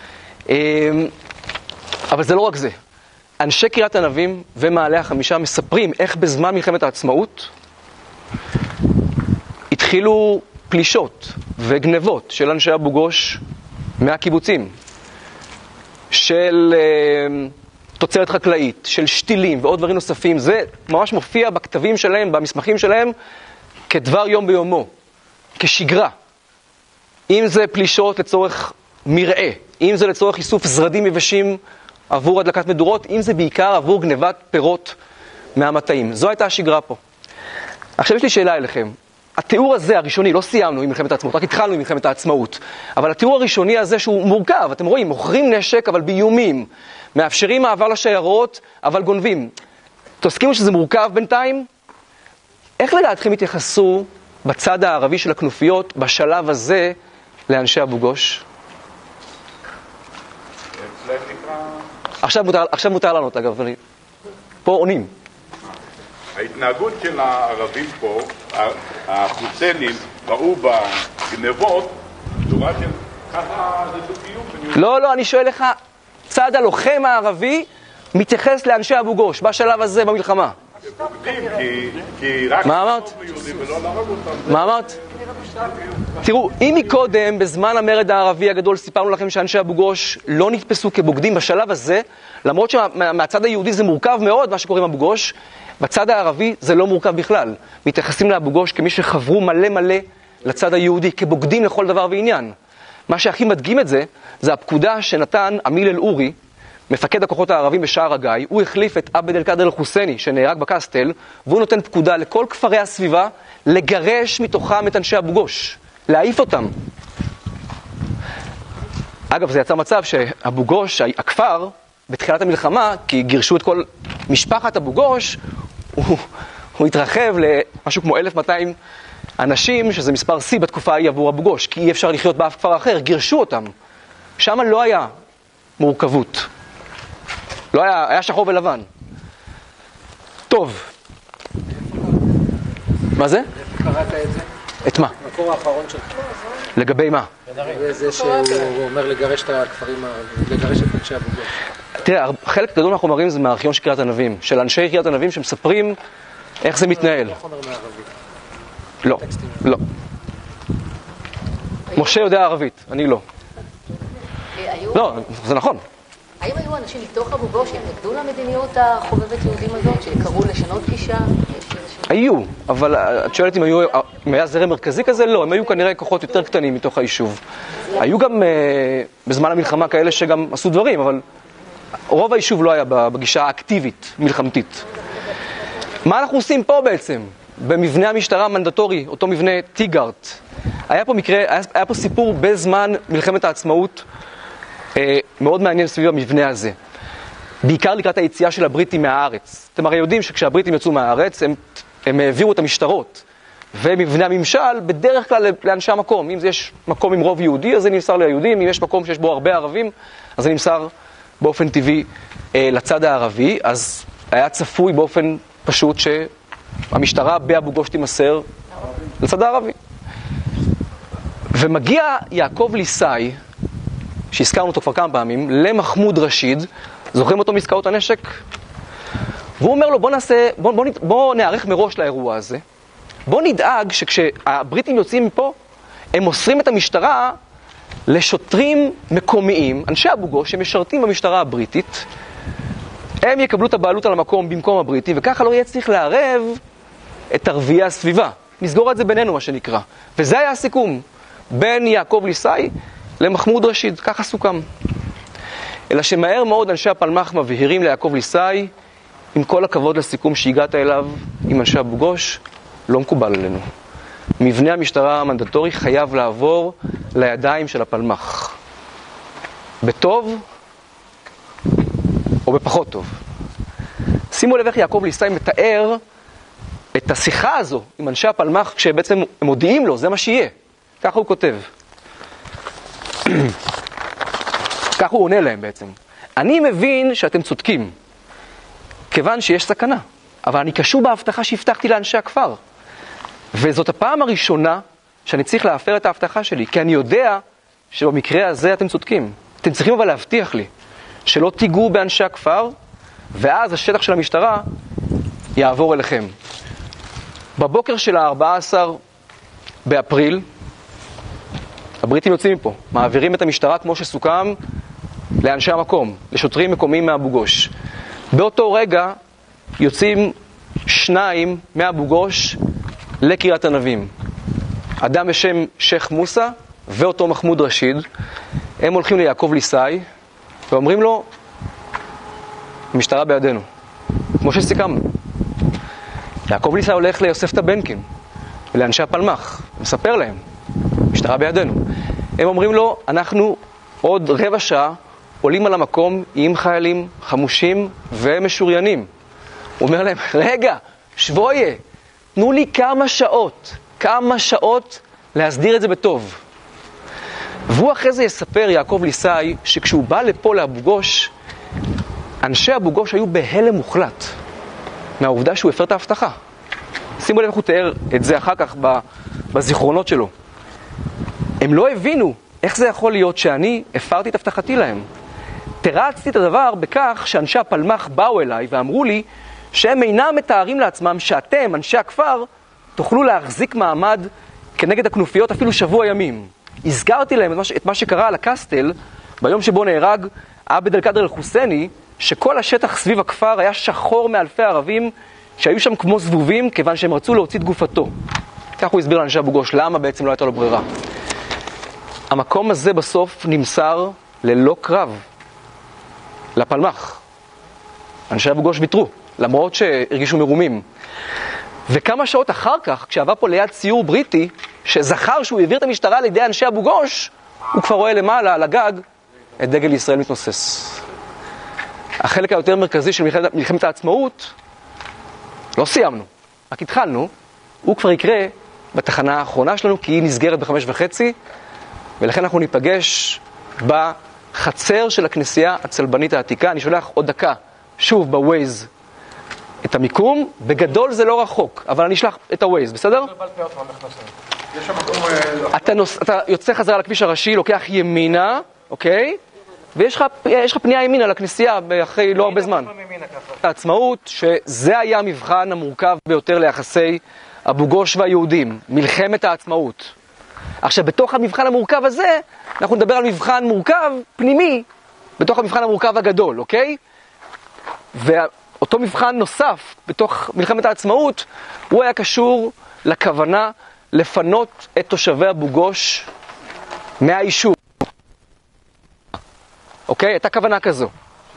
אבל זה לא רק זה. אנשי קריאת ענבים ומעלה החמישה מספרים איך בזמן מלחמת העצמאות התחילו פלישות וגנבות של אנשי אבו גוש מהקיבוצים, של uh, תוצרת חקלאית, של שתילים ועוד דברים נוספים. זה ממש מופיע בכתבים שלהם, במסמכים שלהם, כדבר יום ביומו, כשגרה. אם זה פלישות לצורך מרעה, אם זה לצורך איסוף זרדים יבשים עבור הדלקת מדורות, אם זה בעיקר עבור גנבת פירות מהמטעים. זו הייתה השגרה פה. עכשיו יש לי שאלה אליכם. התיאור הזה הראשוני, לא סיימנו עם מלחמת העצמאות, רק התחלנו עם מלחמת העצמאות, אבל התיאור הראשוני הזה שהוא מורכב, אתם רואים, מוכרים נשק אבל באיומים, מאפשרים מעבר לשיירות אבל גונבים. תסכימו שזה מורכב בינתיים? איך לדעתכם התייחסו בצד הערבי של הכנופיות בשלב הזה לאנשי אבו גוש? עכשיו מותר, עכשיו מותר לענות, אגב, אני... פה עונים. ההתנהגות של הערבים פה, החוסנים, ראו בגנבות, תורה של ככה זה דו-קיום. לא, לא, אני שואל לך, צד הלוחם הערבי מתייחס לאנשי אבו גוש, בשלב הזה במלחמה. בוגדים, כי, כי רק... מה אמרת? ולא להרוג אותם. מה אמרת? תראו, אם מקודם, בזמן המרד הערבי הגדול, סיפרנו לכם שאנשי אבו גוש לא נתפסו כבוגדים בשלב הזה, למרות שמהצד היהודי זה מורכב מאוד, מה שקוראים אבו גוש, בצד הערבי זה לא מורכב בכלל. מתייחסים לאבו גוש כמי שחברו מלא מלא לצד היהודי, כבוגדים לכל דבר ועניין. מה שהכי מדגים את זה, זה הפקודה שנתן אמיל אל-אורי, מפקד הכוחות הערבים בשער הגיא. הוא החליף את עבד אל-קאדר אל-חוסייני שנהרג בקסטל, והוא נותן פקודה לכל כפרי הסביבה לגרש מתוכם את אנשי אבו גוש, להעיף אותם. אגב, זה יצא מצב שאבו גוש, הכפר, בתחילת המלחמה, כי גירשו את כל משפחת אבו גוש, הוא, הוא התרחב למשהו כמו אלף ומאתיים אנשים, שזה מספר שיא בתקופה ההיא עבור אבו גוש, כי אי אפשר לחיות באף כפר אחר, גירשו אותם. שם לא היה מורכבות. לא היה, היה שחור ולבן. טוב. מה זה? קראת את זה? את מה? המקור האחרון שלך. לגבי מה? לגבי זה שהוא אומר לגרש את הכפרים, לגרש את אנשי אבו גוש. תראה, חלק גדול מהחומרים זה מהארכיון של קריאת ענבים, של אנשי קריאת ענבים שמספרים איך זה מתנהל. לא חומר מערבית. לא, לא. משה יודע ערבית, אני לא. לא, זה נכון. האם היו אנשים מתוך אבו גוש שהתנגדו למדיניות החובבת יהודים הזאת, שקראו לשנות גישה? היו, אבל את שואלת אם היו, אם היה זרם מרכזי כזה? לא, הם היו כנראה כוחות יותר קטנים מתוך היישוב. היו גם בזמן המלחמה כאלה שגם עשו דברים, אבל רוב היישוב לא היה בגישה האקטיבית, מלחמתית. מה אנחנו עושים פה בעצם? במבנה המשטרה המנדטורי, אותו מבנה טיגארט. היה פה מקרה, היה, היה פה סיפור בזמן מלחמת העצמאות אה, מאוד מעניין סביב המבנה הזה. בעיקר לקראת היציאה של הבריטים מהארץ. אתם הרי יודעים שכשהבריטים יצאו מהארץ, הם, הם העבירו את המשטרות. ומבנה הממשל בדרך כלל לאנשי המקום. אם יש מקום עם רוב יהודי, אז זה נמסר ליהודים. אם יש מקום שיש בו הרבה ערבים, אז זה נמסר באופן טבעי אה, לצד הערבי. אז היה צפוי באופן פשוט שהמשטרה באבו גוש תימסר לצד הערבי. ומגיע יעקב ליסאי, שהזכרנו אותו כבר כמה פעמים, למחמוד רשיד, זוכרים אותו מעסקאות הנשק? והוא אומר לו, בוא נעשה, בוא, בוא, בוא נערך מראש לאירוע הזה. בוא נדאג שכשהבריטים יוצאים מפה, הם מוסרים את המשטרה לשוטרים מקומיים, אנשי אבו גוש, שמשרתים במשטרה הבריטית. הם יקבלו את הבעלות על המקום במקום הבריטי, וככה לא יהיה צריך לערב את ערביי הסביבה. נסגור את זה בינינו, מה שנקרא. וזה היה הסיכום בין יעקב ליסאי למחמוד רשיד, ככה סוכם. אלא שמהר מאוד אנשי הפלמ"ח מבהירים ליעקב ליסאי, עם כל הכבוד לסיכום שהגעת אליו עם אנשי אבו גוש, לא מקובל עלינו. מבנה המשטרה המנדטורי חייב לעבור לידיים של הפלמ"ח. בטוב או בפחות טוב. שימו לב איך יעקב ליסאי מתאר את השיחה הזו עם אנשי הפלמ"ח, כשבעצם הם מודיעים לו, זה מה שיהיה. ככה הוא כותב. ככה הוא עונה להם בעצם. אני מבין שאתם צודקים, כיוון שיש סכנה, אבל אני קשור בהבטחה שהבטחתי לאנשי הכפר. וזאת הפעם הראשונה שאני צריך להפר את ההבטחה שלי, כי אני יודע שבמקרה הזה אתם צודקים. אתם צריכים אבל להבטיח לי שלא תיגעו באנשי הכפר, ואז השטח של המשטרה יעבור אליכם. בבוקר של ה-ארבעה עשר באפריל, הבריטים יוצאים מפה, מעבירים את המשטרה כמו שסוכם לאנשי המקום, לשוטרים מקומיים מאבו גוש. באותו רגע יוצאים שניים מאבו גוש לקריית ענבים. אדם בשם שייח מוסא ואותו מחמוד רשיד. הם הולכים ליעקב ליסאי ואומרים לו, המשטרה בידינו, כמו שסיכמנו. יעקב ליסאי הולך ליוסף טבנקין ולאנשי הפלמ"ח, מספר להם, המשטרה בידינו. הם אומרים לו, אנחנו עוד רבע שעה עולים על המקום עם חיילים חמושים ומשוריינים. הוא אומר להם, רגע, שבויה, תנו לי כמה שעות, כמה שעות להסדיר את זה בטוב. והוא אחרי זה יספר, יעקב ליסאי, שכשהוא בא לפה לאבו גוש, אנשי אבו גוש היו בהלם מוחלט מהעובדה שהוא הפר את ההבטחה. שימו לב איך הוא תיאר את זה אחר כך בזיכרונות שלו. הם לא הבינו איך זה יכול להיות שאני הפרתי את הבטחתי להם. תרצתי את הדבר בכך שאנשי הפלמ"ח באו אליי ואמרו לי שהם אינם מתארים לעצמם שאתם, אנשי הכפר, תוכלו להחזיק מעמד כנגד הכנופיות אפילו שבוע ימים. הזכרתי להם את מה, את מה שקרה על הקסטל ביום שבו נהרג עבד אל-קאדר אל-חוסייני, שכל השטח סביב הכפר היה שחור מאלפי ערבים שהיו שם כמו זבובים כיוון שהם רצו להוציא את גופתו. כך הוא הסביר לאנשי אבו גוש למה בעצם לא הייתה לו ברירה. המקום הזה בסוף נמסר ללא קרב לפלמ"ח. אנשי אבו גוש ויתרו, למרות שהרגישו מרומים. וכמה שעות אחר כך, כשעבר פה ליד ציור בריטי, שזכר שהוא העביר את המשטרה לידי אנשי אבו גוש, הוא כבר רואה למעלה, על הגג, את דגל ישראל מתנוסס. החלק היותר מרכזי של מלחמת, מלחמת העצמאות, לא סיימנו, רק התחלנו, הוא כבר יקרה בתחנה האחרונה שלנו, כי היא נסגרת בחמש וחצי, ולכן אנחנו ניפגש בחצר של הכנסייה הצלבנית העתיקה. אני שולח עוד דקה, שוב בווייז, את המיקום. בגדול זה לא רחוק, אבל אני אשלח את הווייז, בסדר? אתה, נוס... אתה יוצא חזרה לכביש הראשי, לוקח ימינה, אוקיי? ויש לך, יש לך פנייה ימינה לכנסייה אחרי לא הרבה זמן. העצמאות, שזה היה המבחן המורכב ביותר ליחסי אבו גוש והיהודים, מלחמת העצמאות. עכשיו, בתוך המבחן המורכב הזה, אנחנו נדבר על מבחן מורכב פנימי, בתוך המבחן המורכב הגדול, אוקיי? ואותו מבחן נוסף, בתוך מלחמת העצמאות, הוא היה קשור לכוונה לפנות את תושבי אבו גוש מהיישוב. אוקיי? הייתה כוונה כזו.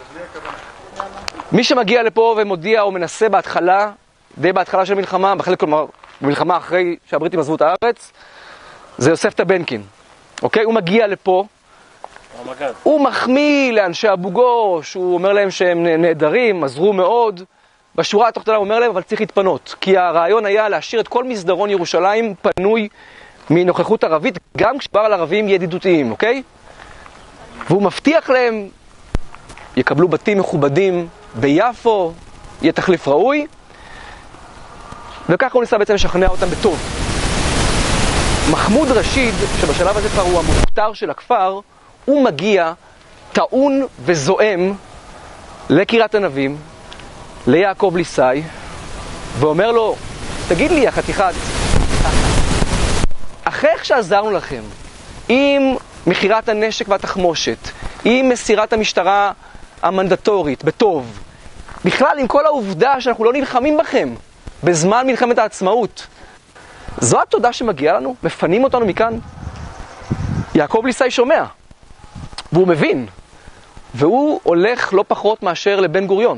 מי שמגיע לפה ומודיע או מנסה בהתחלה, די בהתחלה של מלחמה, בחלק כלומר, במלחמה אחרי שהבריטים עזבו את הארץ, זה יוסף טבנקין, אוקיי? הוא מגיע לפה, הוא מחמיא לאנשי אבו גוש, הוא אומר להם שהם נהדרים, עזרו מאוד. בשורה התחתונה הוא אומר להם, אבל צריך להתפנות, כי הרעיון היה להשאיר את כל מסדרון ירושלים פנוי מנוכחות ערבית, גם כשבר על ערבים ידידותיים, אוקיי? והוא מבטיח להם, יקבלו בתים מכובדים ביפו, יהיה תחליף ראוי, וככה הוא ניסה בעצם לשכנע אותם בטוב. מחמוד רשיד, שבשלב הזה כבר הוא המוכתר של הכפר, הוא מגיע טעון וזועם לקריית ענבים, ליעקב ליסאי, ואומר לו, תגיד לי, החתיכת, אחרי איך שעזרנו לכם, עם מחירת הנשק והתחמושת, עם מסירת המשטרה המנדטורית, בטוב, בכלל עם כל העובדה שאנחנו לא נלחמים בכם, בזמן מלחמת העצמאות, זו התודה שמגיעה לנו? מפנים אותנו מכאן? יעקב ליסאי שומע, והוא מבין, והוא הולך לא פחות מאשר לבן גוריון,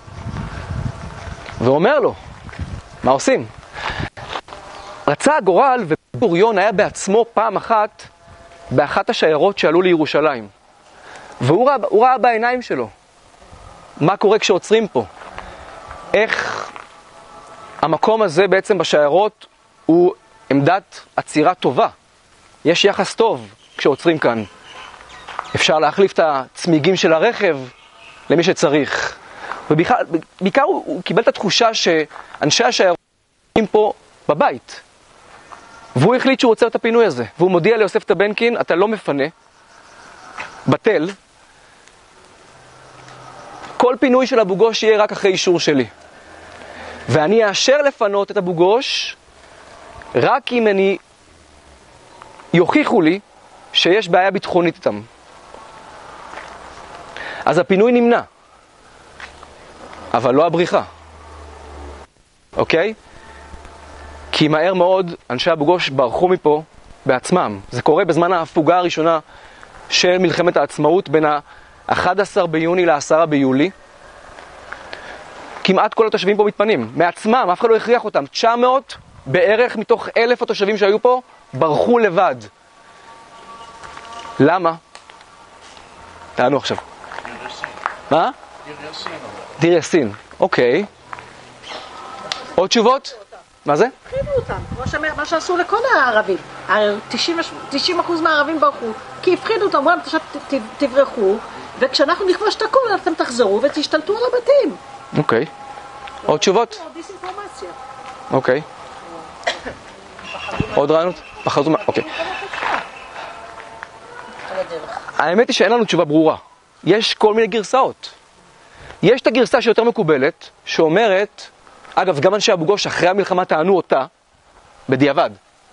ואומר לו, מה עושים? רצה הגורל, ובן גוריון היה בעצמו פעם אחת באחת השיירות שעלו לירושלים, והוא ראה, הוא ראה בעיניים שלו מה קורה כשעוצרים פה, איך המקום הזה בעצם בשיירות הוא עמדת עצירה טובה, יש יחס טוב כשעוצרים כאן, אפשר להחליף את הצמיגים של הרכב למי שצריך, ובעיקר הוא, הוא קיבל את התחושה שאנשי השיירות הם פה בבית, והוא החליט שהוא רוצה את הפינוי הזה, והוא מודיע ליוסף טבנקין, אתה לא מפנה, בטל, כל פינוי של אבו גוש יהיה רק אחרי אישור שלי, ואני אאשר לפנות את אבו גוש רק אם אני יוכיחו לי שיש בעיה ביטחונית איתם. אז הפינוי נמנע, אבל לא הבריחה, אוקיי? כי מהר מאוד אנשי אבו גוש ברחו מפה בעצמם. זה קורה בזמן ההפוגה הראשונה של מלחמת העצמאות בין ה-אחד עשר ביוני ל-עשרה ביולי. כמעט כל התושבים פה מתפנים, מעצמם, אף אחד לא הכריח אותם. תשע מאות בערך מתוך אלף התושבים שהיו פה ברחו לבד. למה? תענו עכשיו. מה? דיר יאסין. דיר יאסין, אוקיי. עוד תשובות? מה זה? הפחידו אותם, כמו מה שעשו לכל הערבים. תשעים אחוז מהערבים ברחו, כי הפחידו אותם, אמרו להם, עכשיו תברחו, וכשאנחנו נכבוש את הכל, אתם תחזרו ותשתלטו על הבתים. אוקיי. עוד תשובות? דיסאינפורמציה. אוקיי. עוד רעיונות? פחדו מה? אוקיי. האמת היא שאין לנו תשובה ברורה. יש כל מיני גרסאות. יש את הגרסה שיותר מקובלת, שאומרת, אגב, גם אנשי אבו גוש אחרי המלחמה טענו אותה, בדיעבד,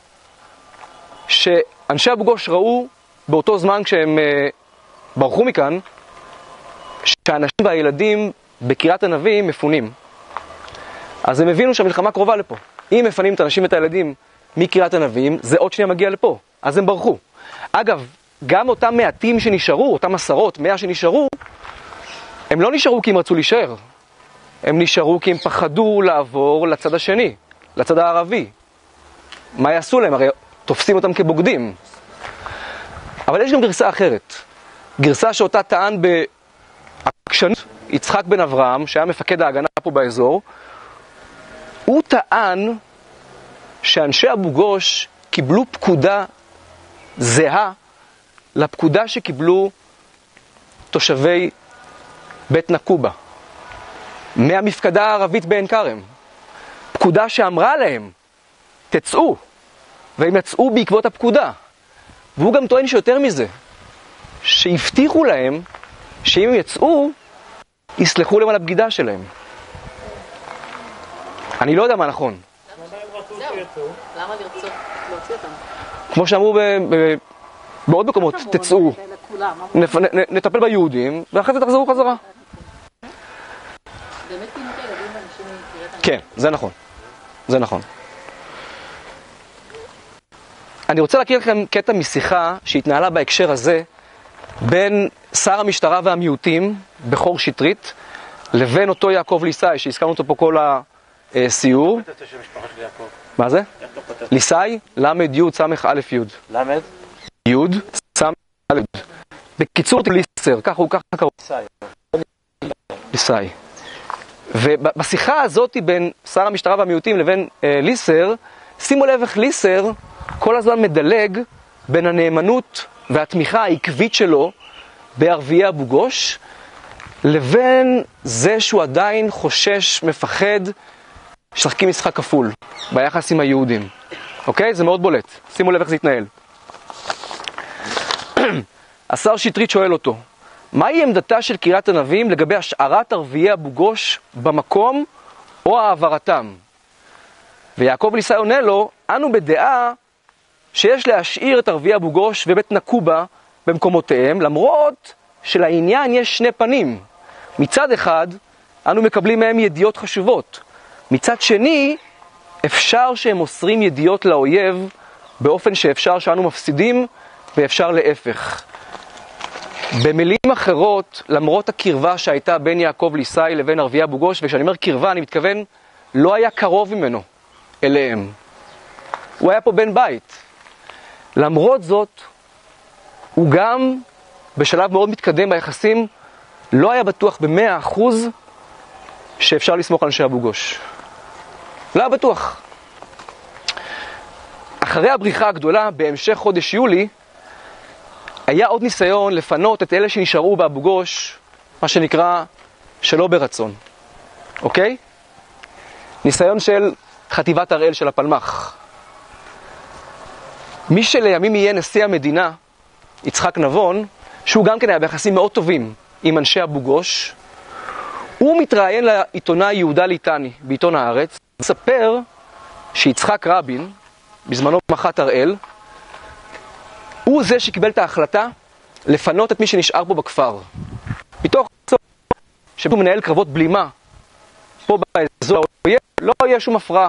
שאנשי אבו גוש ראו באותו זמן כשהם uh, ברחו מכאן, שהאנשים והילדים בקריית ענבים מפונים. אז הם הבינו שהמלחמה קרובה לפה. אם מפנים את האנשים ואת הילדים מקריית ענבים, זה עוד שנייה מגיע לפה. אז הם ברחו. אגב, גם אותם מעטים שנשארו, אותם עשרות, מאה שנשארו, הם לא נשארו כי הם רצו להישאר. הם נשארו כי הם פחדו לעבור לצד השני, לצד הערבי. מה יעשו להם? הרי תופסים אותם כבוגדים. אבל יש גם גרסה אחרת. גרסה שאותה טען בעקשנות יצחק בן אברהם, שהיה מפקד ההגנה פה באזור. הוא טען שאנשי אבו גוש קיבלו פקודה זהה לפקודה שקיבלו תושבי בית נקובה מהמפקדה הערבית בעין כרם. פקודה שאמרה להם, תצאו, והם יצאו בעקבות הפקודה. והוא גם טוען שיותר מזה, שהבטיחו להם שאם הם יצאו, יסלחו להם על הבגידה שלהם. אני לא יודע מה נכון. למה לרצות להוציא אותם? כמו שאמרו בעוד מקומות, תצאו, נטפל ביהודים, ואחרי זה תחזרו חזרה. באמת פינו את הילדים ואנשים מקריית ענבים? כן, זה נכון. זה נכון. אני רוצה להכיר לכם קטע משיחה שהתנהלה בהקשר הזה בין שר המשטרה והמיעוטים, בכור שטרית, לבין אותו יעקב ליסאי, שהזכרנו אותו פה כל סיור. מה זה? ליסאי, למד יוד סמך א' יוד. למד? יוד סמך א' יוד. בקיצור ליסר, ככה הוא ככה קראו. ליסאי. ובשיחה הזאת בין שר המשטרה והמיעוטים לבין אה, ליסר, שימו לב איך ליסר כל הזמן מדלג בין הנאמנות והתמיכה העקבית שלו בערביי אבו גוש, לבין זה שהוא עדיין חושש, מפחד, ששחקים משחק כפול ביחס עם היהודים. אוקיי? זה מאוד בולט. שימו לב איך זה יתנהל. השר שטרית שואל אותו, מהי עמדתה של קריאת הנביאים לגבי השארת ערביי אבו גוש במקום או העברתם? ויעקב ליסאי עונה לו, אנו בדעה שיש להשאיר את ערביי אבו גוש ובית נקובה במקומותיהם, למרות שלעניין יש שני פנים. מצד אחד, אנו מקבלים מהם ידיעות חשובות. מצד שני, אפשר שהם מוסרים ידיעות לאויב באופן שאפשר שאנו מפסידים ואפשר להפך. במילים אחרות, למרות הקרבה שהייתה בין יעקב ליסאי לבין ערביי אבו גוש, וכשאני אומר קרבה, אני מתכוון, לא היה קרוב ממנו אליהם. הוא היה פה בן בית. למרות זאת, הוא גם בשלב מאוד מתקדם ביחסים, לא היה בטוח במאה אחוז שאפשר לסמוך על אנשי אבו גוש. לא היה בטוח. אחרי הבריחה הגדולה, בהמשך חודש יולי, היה עוד ניסיון לפנות את אלה שנשארו באבו גוש, מה שנקרא שלא ברצון. אוקיי? ניסיון של חטיבת הראל של הפלמ"ח. מי שלימים יהיה נשיא המדינה, יצחק נבון, שהוא גם כן היה ביחסים מאוד טובים עם אנשי אבו גוש, הוא מתראיין לעיתונאי יהודה ליטני בעיתון הארץ, מספר שיצחק רבין, בזמנו מח"ט הראל, הוא זה שקיבל את ההחלטה לפנות את מי שנשאר פה בכפר. מתוך זאת שהוא מנהל קרבות בלימה פה באזור האויב, לא יהיה שום הפרעה.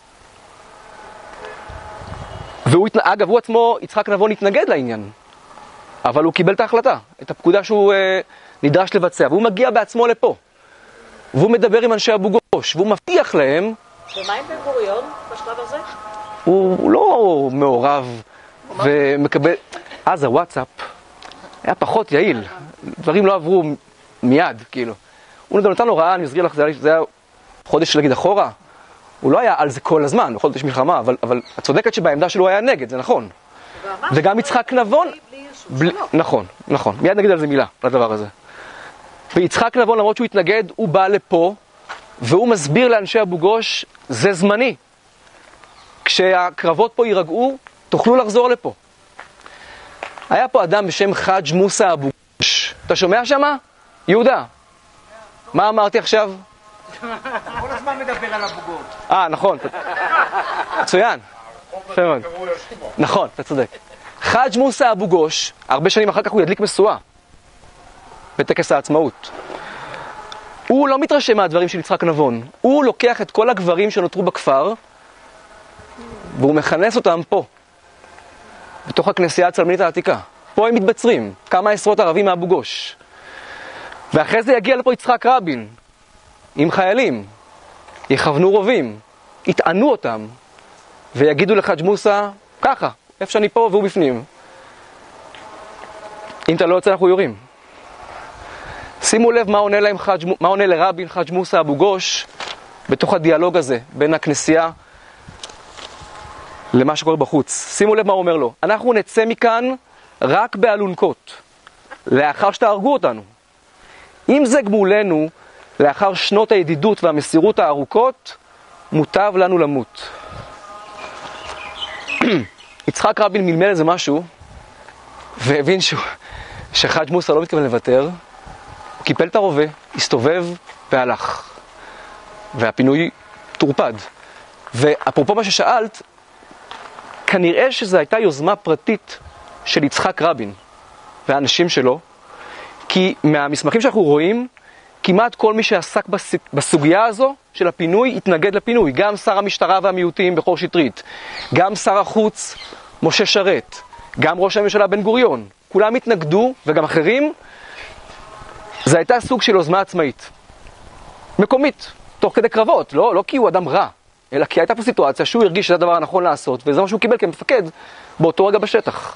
והוא, אגב, הוא עצמו, יצחק נבון, התנגד לעניין. אבל הוא קיבל את ההחלטה, את הפקודה שהוא אה, נדרש לבצע. והוא מגיע בעצמו לפה. והוא מדבר עם אנשי אבו גוש, והוא מבטיח להם... ומה עם בן גוריון בשלב הזה? הוא, הוא לא מעורב ומקבל... אז הוואטסאפ היה פחות יעיל. דברים לא עברו מיד, כאילו. הוא נתן הוראה, אני מזכיר לך, זה היה, זה היה חודש להגיד אחורה. הוא לא היה על זה כל הזמן, בכל זאת יש מלחמה, אבל, אבל את צודקת שבעמדה שלו היה נגד, זה נכון. וגם יצחק נבון... בלי, נכון, נכון. מיד נגיד על זה מילה, לדבר הזה. ויצחק נבון, למרות שהוא התנגד, הוא בא לפה, והוא מסביר לאנשי אבו גוש, זה זמני. כשהקרבות פה יירגעו, תוכלו לחזור לפה. היה פה אדם בשם חאג' מוסא אבו גוש. אתה שומע שמה? יהודה. מה אמרתי עכשיו? כל הזמן מדבר על אבו גוש. אה, נכון. מצוין. יפה מאוד. נכון, אתה צודק. חאג' מוסא אבו גוש, הרבה שנים אחר כך הוא ידליק משואה בטקס העצמאות. הוא לא מתרשם מהדברים של יצחק נבון. הוא לוקח את כל הגברים שנותרו בכפר והוא מכנס אותם פה, בתוך הכנסייה הצלמנית העתיקה. פה הם מתבצרים, כמה עשרות ערבים מאבו גוש. ואחרי זה יגיע לפה יצחק רבין עם חיילים, יכוונו רובים, יטענו אותם ויגידו לחאג' מוסא ככה, איפה שאני פה והוא בפנים. אם אתה לא יוצא אנחנו יורים. שימו לב מה עונה להם חאג', מה עונה לרבין חאג' מוסא אבו גוש בתוך הדיאלוג הזה בין הכנסייה למה שקורה בחוץ. שימו לב מה הוא אומר לו. אנחנו נצא מכאן רק באלונקות, לאחר שתהרגו אותנו. אם זה גמולנו, לאחר שנות הידידות והמסירות הארוכות, מוטב לנו למות. יצחק רבין מלמל איזה משהו, והבין שחאג' מוסא לא מתכוון לוותר. הוא קיפל את הרובה, הסתובב והלך. והפינוי תורפד. ואפרופו מה ששאלת, כנראה שזו הייתה יוזמה פרטית של יצחק רבין והאנשים שלו, כי מהמסמכים שאנחנו רואים, כמעט כל מי שעסק בסוגיה הזו של הפינוי התנגד לפינוי. גם שר המשטרה והמיעוטים בכור שטרית, גם שר החוץ משה שרת, גם ראש הממשלה בן גוריון. כולם התנגדו, וגם אחרים. זה הייתה סוג של יוזמה עצמאית, מקומית, תוך כדי קרבות, לא, לא כי הוא אדם רע, אלא כי הייתה פה סיטואציה שהוא הרגיש שזה הדבר הנכון לעשות, וזה מה שהוא קיבל כמפקד באותו רגע בשטח.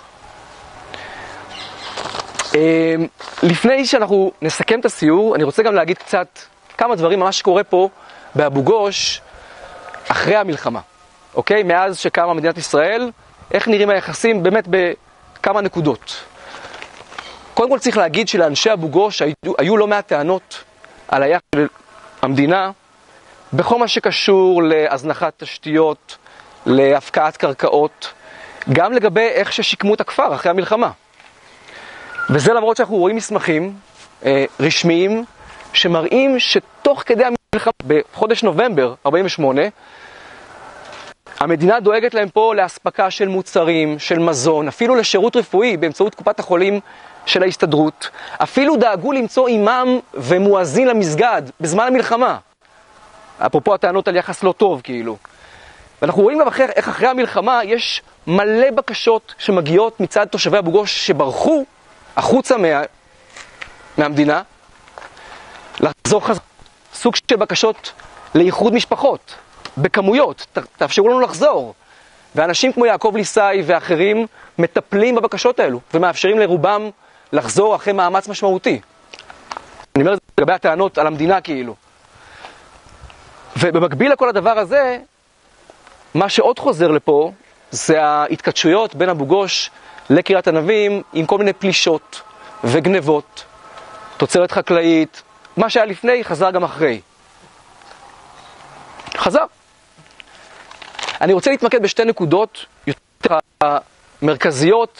לפני שאנחנו נסכם את הסיור, אני רוצה גם להגיד קצת כמה דברים ממש שקורה פה באבו גוש אחרי המלחמה, אוקיי? מאז שקמה מדינת ישראל, איך נראים היחסים באמת בכמה נקודות. קודם כל צריך להגיד שלאנשי אבו גוש היו, היו לא מעט טענות על היחס של המדינה בכל מה שקשור להזנחת תשתיות, להפקעת קרקעות, גם לגבי איך ששיקמו את הכפר אחרי המלחמה. וזה למרות שאנחנו רואים מסמכים אה, רשמיים שמראים שתוך כדי המלחמה, בחודש נובמבר ארבעים ושמונה, המדינה דואגת להם פה להספקה של מוצרים, של מזון, אפילו לשירות רפואי באמצעות קופת החולים של ההסתדרות. אפילו דאגו למצוא אימאם ומואזין למסגד בזמן המלחמה. אפרופו הטענות על יחס לא טוב כאילו. ואנחנו רואים גם אחרי, איך אחרי המלחמה יש מלא בקשות שמגיעות מצד תושבי אבו גוש שברחו החוצה מה, מהמדינה, לחזור חזרה. סוג של בקשות לאיחוד משפחות, בכמויות, ת, תאפשרו לנו לחזור. ואנשים כמו יעקב ליסאי ואחרים מטפלים בבקשות האלו, ומאפשרים לרובם לחזור אחרי מאמץ משמעותי. אני אומר את זה לגבי הטענות על המדינה כאילו. ובמקביל לכל הדבר הזה, מה שעוד חוזר לפה, זה ההתקדשויות בין אבו גוש לקריית ענבים, עם כל מיני פלישות וגנבות, תוצרת חקלאית, מה שהיה לפני חזר גם אחרי. חזר. אני רוצה להתמקד בשתי נקודות יותר מרכזיות.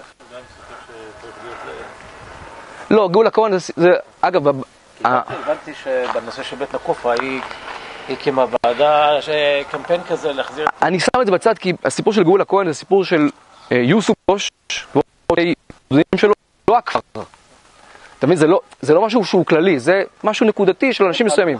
לא, גאולה כהן זה, זה אגב... הבנתי שבנושא של בית נקופה היא הקימה ועדה, קמפיין כזה להחזיר... אני שם את זה בצד כי הסיפור של גאולה כהן זה סיפור של יוסוף גוש, שלו, לא הכפר. אתה מבין, זה לא, זה לא משהו שהוא כללי, זה משהו נקודתי של אנשים מסוימים.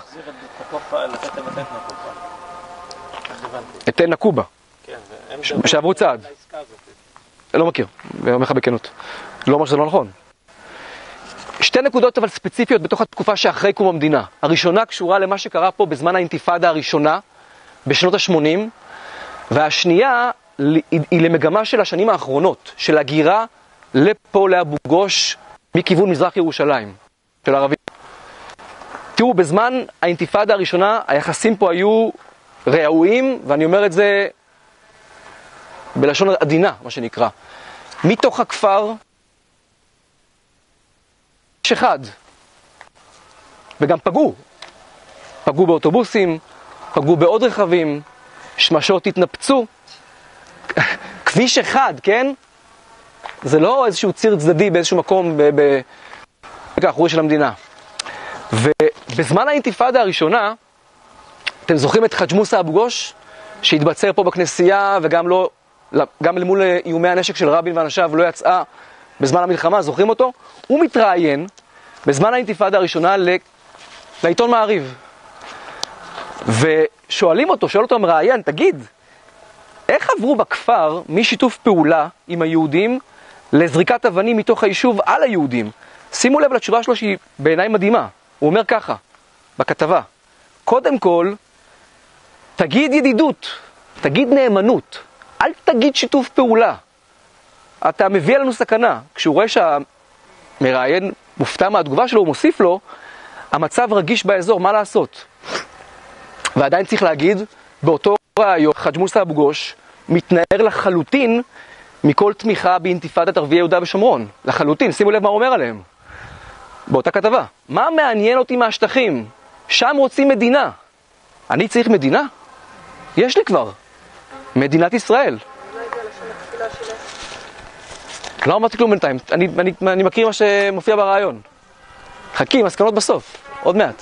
את נקובה. שעברו צעד. לא מכיר, ואומר לך בכנות. לא אומר שזה לא נכון. שתי נקודות אבל ספציפיות בתוך התקופה שאחרי קום המדינה. הראשונה קשורה למה שקרה פה בזמן האינתיפאדה הראשונה, בשנות ה-שמונים, והשנייה היא למגמה של השנים האחרונות, של הגירה לפה לאבו גוש מכיוון מזרח ירושלים, של הערבים. תראו, בזמן האינתיפאדה הראשונה היחסים פה היו ראויים, ואני אומר את זה בלשון עדינה, מה שנקרא. מתוך הכפר יש אחד, וגם פגעו. פגעו באוטובוסים, פגעו בעוד רכבים, שמשות התנפצו. כביש אחד, כן? זה לא איזשהו ציר צדדי באיזשהו מקום בקע האחורי של המדינה. ובזמן האינתיפאדה הראשונה, אתם זוכרים את חאג' מוסא אבו גוש, שהתבצר פה בכנסייה וגם לא, גם למול איומי הנשק של רבין ואנשיו לא יצאה בזמן המלחמה, זוכרים אותו? הוא מתראיין בזמן האינתיפאדה הראשונה לעיתון מעריב. ושואלים אותו, שואל אותו המראיין, תגיד, איך עברו בכפר משיתוף פעולה עם היהודים לזריקת אבנים מתוך היישוב על היהודים? שימו לב לתשובה שלו שהיא בעיניי מדהימה. הוא אומר ככה, בכתבה, קודם כל, תגיד ידידות, תגיד נאמנות, אל תגיד שיתוף פעולה. אתה מביא לנו סכנה. כשהוא רואה שהמראיין מופתע מהתגובה שלו, הוא מוסיף לו, המצב רגיש באזור, מה לעשות? ועדיין צריך להגיד, באותו רעיון, חאג' מוסא אבו גוש מתנער לחלוטין מכל תמיכה באינתיפאדת ערביי יהודה ושומרון. לחלוטין, שימו לב מה הוא אומר עליהם. באותה כתבה. מה מעניין אותי מהשטחים? שם רוצים מדינה. אני צריך מדינה? יש לי כבר. מדינת ישראל. לא אמרתי כלום בינתיים. אני, אני, אני מכיר מה שמופיע ברעיון. חכי, מסקנות בסוף. עוד מעט.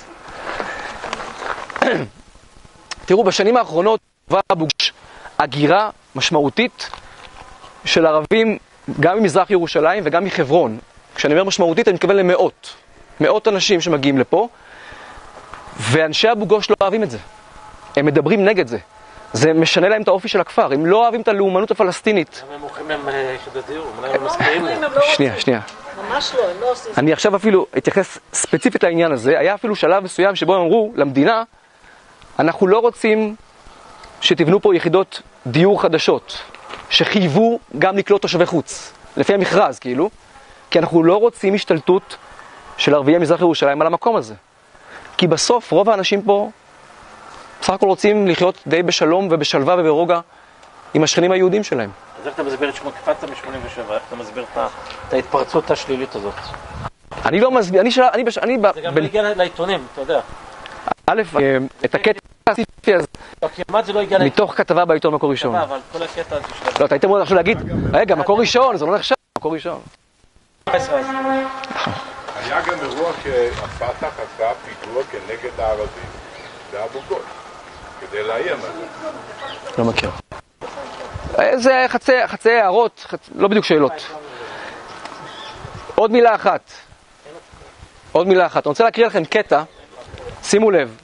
תראו, בשנים האחרונות אבו גוש הגירה משמעותית של ערבים גם ממזרח ירושלים וגם מחברון. כשאני אומר משמעותית אני מתכוון למאות. מאות אנשים שמגיעים לפה, ואנשי אבו גוש לא אוהבים את זה. הם מדברים נגד זה. זה משנה להם את האופי של הכפר. הם לא אוהבים את הלאומנות הפלסטינית. הם מוכרים להם יחידות דיור, אולי הם מסכימים להם. שנייה, שנייה. ממש לא, הם לא עושים. אני עכשיו אפילו אתייחס ספציפית לעניין הזה. היה אפילו שלב מסוים שבו הם אמרו למדינה, אנחנו לא רוצים שתבנו פה יחידות דיור חדשות, שחייבו גם לקלוט תושבי חוץ, לפי המכרז כאילו, כי אנחנו לא רוצים השתלטות של ערביי מזרח ירושלים על המקום הזה. כי בסוף רוב האנשים פה בסך הכל רוצים לחיות די בשלום ובשלווה וברוגע עם השכנים היהודים שלהם. אז איך אתה מסביר את שמות קפצת מ-שמונים ושבע? איך אתה מסביר את ההתפרצות השלילית הזאת? אני לא מסביר, אני שאלה, אני... זה גם לא הגיע לעיתונים, אתה יודע. א', את הקטע הספציפי הזה, מתוך כתבה בעיתון מקור ראשון. אבל כל הקטע הזה של... לא, אתה הייתם מאוד עכשיו להגיד, רגע, מקור ראשון, זה לא נחשב, מקור ראשון. היה גם אירוע שהפתח עשה פיגוע כנגד הערבים באבו גוש, כדי לאיים על זה. לא מכיר. זה חצי, חצי הערות, חצ... לא בדיוק שאלות. עוד מילה אחת. עוד מילה אחת. אני רוצה להקריא לכם קטע, שימו לב.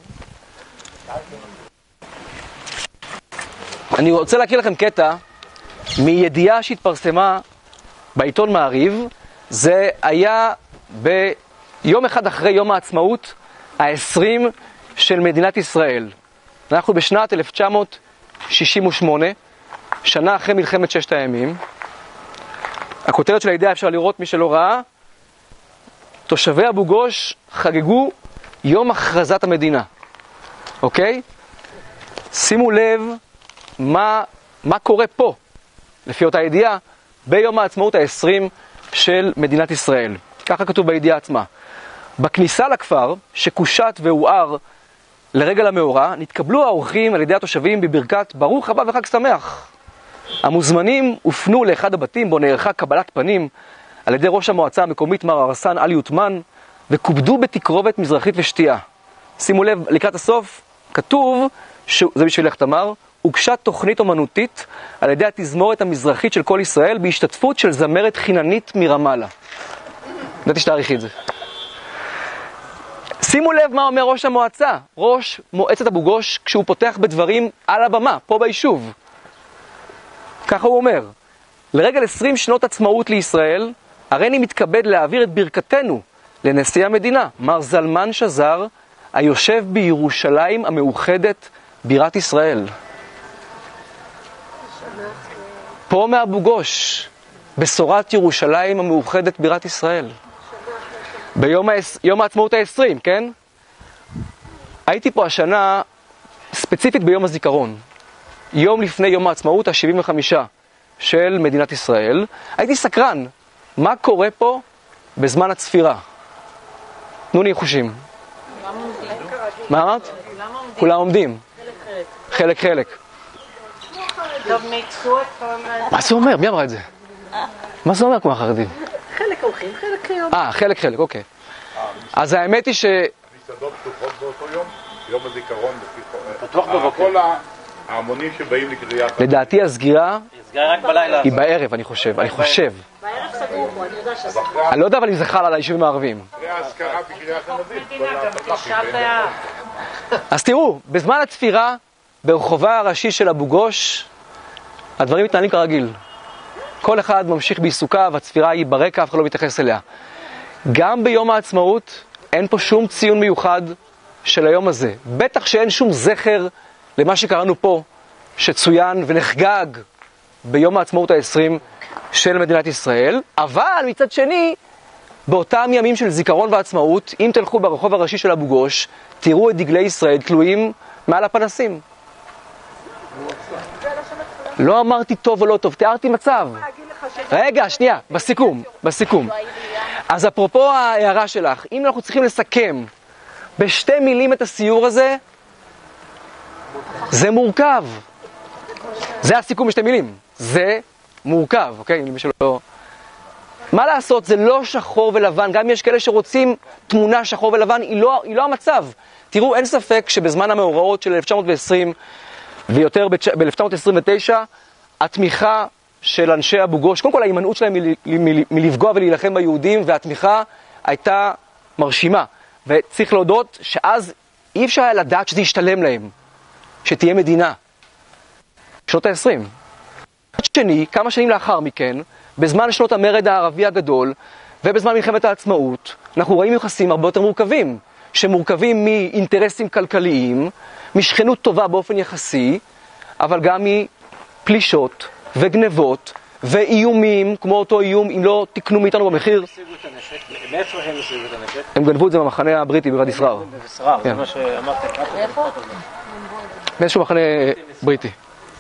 אני רוצה להקריא לכם קטע מידיעה שהתפרסמה בעיתון מעריב. זה היה ביום אחד אחרי יום העצמאות העשרים של מדינת ישראל. אנחנו בשנת אלף תשע מאות שישים ושמונה, שנה אחרי מלחמת ששת הימים. הכותרת של הידיעה אפשר לראות, מי שלא ראה, תושבי אבו גוש חגגו יום הכרזת המדינה. אוקיי? שימו לב מה, מה קורה פה, לפי אותה ידיעה, ביום העצמאות העשרים של מדינת ישראל. ככה כתוב בידיעה עצמה. בכניסה לכפר, שקושט והואר לרגל המאורע, נתקבלו האורחים על ידי התושבים בברכת ברוך הבא וחג שמח. המוזמנים הופנו לאחד הבתים בו נערכה קבלת פנים על ידי ראש המועצה המקומית מר הרסן אלי יוטמן, וקובדו בתקרובת מזרחית ושתייה. שימו לב, לקראת הסוף כתוב, ש... זה בשבילך תמר, הוגשה תוכנית אומנותית על ידי התזמורת המזרחית של כל ישראל בהשתתפות של זמרת חיננית מרמאללה. ידעתי שתאריכי את זה. שימו לב מה אומר ראש המועצה, ראש מועצת אבו גוש, כשהוא פותח בדברים על הבמה, פה ביישוב. ככה הוא אומר, לרגל עשרים שנות עצמאות לישראל, הריני מתכבד להעביר את ברכתנו לנשיא המדינה, מר זלמן שזר, היושב בירושלים המאוחדת, בירת ישראל. פה מאבו גוש, בשורת ירושלים המאוחדת, בירת ישראל. ביום יום העצמאות ה-עשרים, כן? הייתי פה השנה, ספציפית ביום הזיכרון. יום לפני יום העצמאות ה-שבעים וחמש של מדינת ישראל. הייתי סקרן, מה קורה פה בזמן הצפירה? תנו לי חושים. מה אמרת? כולם עומדים. חלק חלק. מה זה אומר? מי אמרה את זה? מה זה אומר כמו החרדים? חלק הולכים, חלק חיים. אה, חלק חלק, אוקיי. אז האמת היא ש... המסעדות פתוחות באותו יום, יום הזיכרון, פתוח בבוקר. כל ההמונים שבאים לקריאת... לדעתי הסגירה רק בלילה. היא בערב, אני חושב, אני חושב. בערב סגור פה, אני יודע שסגור. אני לא יודע אבל אם זה חל על היישובים הערבים. אחרי ההזכרה בקריאת הנביא. אז תראו, בזמן הצפירה, ברחובה הראשי של אבו גוש, הדברים מתנהלים כרגיל. כל אחד ממשיך בעיסוקיו, הצפירה היא ברקע, אף אחד לא מתייחס אליה. גם ביום העצמאות אין פה שום ציון מיוחד של היום הזה. בטח שאין שום זכר למה שקראנו פה, שצוין ונחגג ביום העצמאות ה-עשרים של מדינת ישראל. אבל מצד שני, באותם ימים של זיכרון ועצמאות, אם תלכו ברחוב הראשי של אבו גוש, תראו את דגלי ישראל תלויים מעל הפנסים. לא אמרתי טוב או לא טוב, תיארתי מצב. רגע, שנייה, בסיכום, בסיכום. אז אפרופו ההערה שלך, אם אנחנו צריכים לסכם בשתי מילים את הסיור הזה, זה מורכב. זה הסיכום בשתי מילים. זה מורכב, אוקיי? מי שלא... מה לעשות? זה לא שחור ולבן. גם אם יש כאלה שרוצים תמונה שחור ולבן, היא לא, היא לא המצב. תראו, אין ספק שבזמן המאורעות של אלף תשע מאות ועשרים ויותר ב-אלף תשע מאות עשרים ותשע, התמיכה של אנשי אבו גוש, קודם כל ההימנעות שלהם מ- מ- מלפגוע ולהילחם ביהודים, והתמיכה הייתה מרשימה. וצריך להודות שאז אי אפשר היה לדעת שזה ישתלם להם, שתהיה מדינה. שנות ה-עשרים. שני, כמה שנים לאחר מכן, בזמן שנות המרד הערבי הגדול, ובזמן מלחמת העצמאות, אנחנו רואים יחסים הרבה יותר מורכבים, שמורכבים מאינטרסים כלכליים, משכנות טובה באופן יחסי, אבל גם מפלישות וגנבות ואיומים, כמו אותו איום, אם לא תקנו מאיתנו במחיר. מאיפה הם השיגו את הנשק? הם גנבו את זה במחנה הבריטי בוואדי סרר. בסרר, זה מה שאמרתם. איפה? מאיזשהו מחנה בריטי.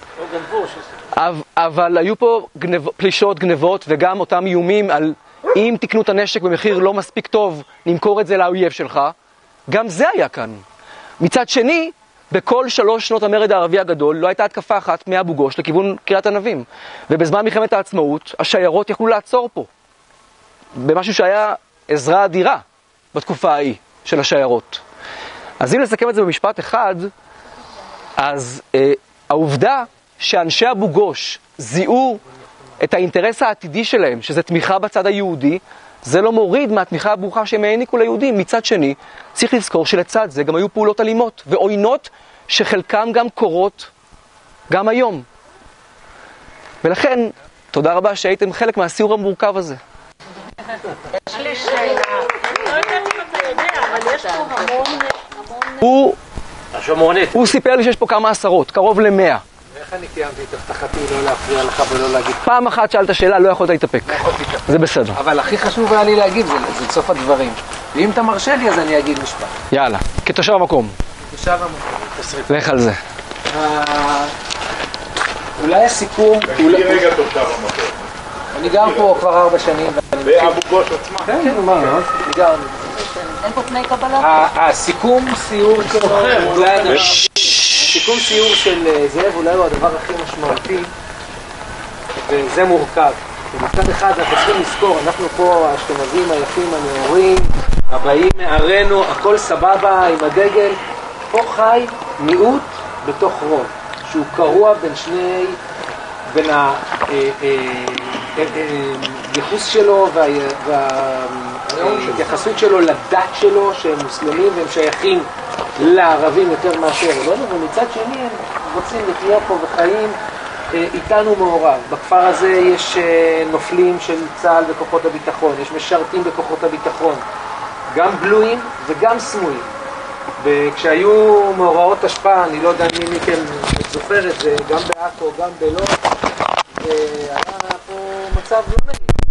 אבל היו פה פלישות, גנבות, וגם אותם איומים על אם תקנו את הנשק במחיר לא מספיק טוב, נמכור את זה לאויב שלך. גם זה היה כאן. מצד שני, בכל שלוש שנות המרד הערבי הגדול לא הייתה התקפה אחת מאבו גוש לכיוון קריית ענבים. ובזמן מלחמת העצמאות, השיירות יכלו לעצור פה. במשהו שהיה עזרה אדירה בתקופה ההיא של השיירות. אז אם נסכם את זה במשפט אחד, אז אה, העובדה שאנשי אבו גוש זיהו את האינטרס העתידי שלהם, שזה תמיכה בצד היהודי, זה לא מוריד מהתמיכה הברוכה שהם העניקו ליהודים. מצד שני, צריך לזכור שלצד זה גם היו פעולות אלימות ועוינות שחלקם גם קורות גם היום. ולכן, תודה רבה שהייתם חלק מהסיור המורכב הזה. יש לי שאלה, לא יודעת אם אתה יודע, אבל יש פה המון... הוא, השומרונית. הוא סיפר לי שיש פה כמה עשרות, קרוב למאה. איך אני קיימתי את הבטחתי לא להפריע לך ולא להגיד? פעם אחת שאלת שאלה, לא יכולת להתאפק. זה בסדר. אבל הכי חשוב היה לי להגיד, זה, זה סוף הדברים. ואם אתה מרשה לי, אז אני אגיד משפט. יאללה, כתושב המקום. תושב המקום. לך על זה. אולי הסיכום... תגידי רגע תושב המקום. אני גר פה כבר ארבע שנים. באבו גוש עצמה? כן, כן, מה, לא? אני גר... אין פה תנאי קבלה? הסיכום סיור של... סיכום סיור של זאב אולי הוא הדבר הכי משמעותי, וזה מורכב. ומצד אחד אנחנו צריכים לזכור, אנחנו פה האשכנזים היפים הנאורים, הבאים מערינו, הכל סבבה עם הדגל. פה חי מיעוט בתוך רוב, שהוא קרוע בין שני, בין היחוס שלו וההתייחסות שלו לדת שלו, שהם מוסלמים והם שייכים לערבים יותר מאשר אלינו, ומצד שני הם רוצים לחיות פה וחיים איתנו מעורב. בכפר הזה יש נופלים של צה"ל וכוחות הביטחון, יש משרתים בכוחות הביטחון, גם בלויים וגם סמויים. וכשהיו מאורעות השפעה, אני לא יודע מי מכם זוכר את זה, גם בעכו, גם בלוד, היה פה מצב לא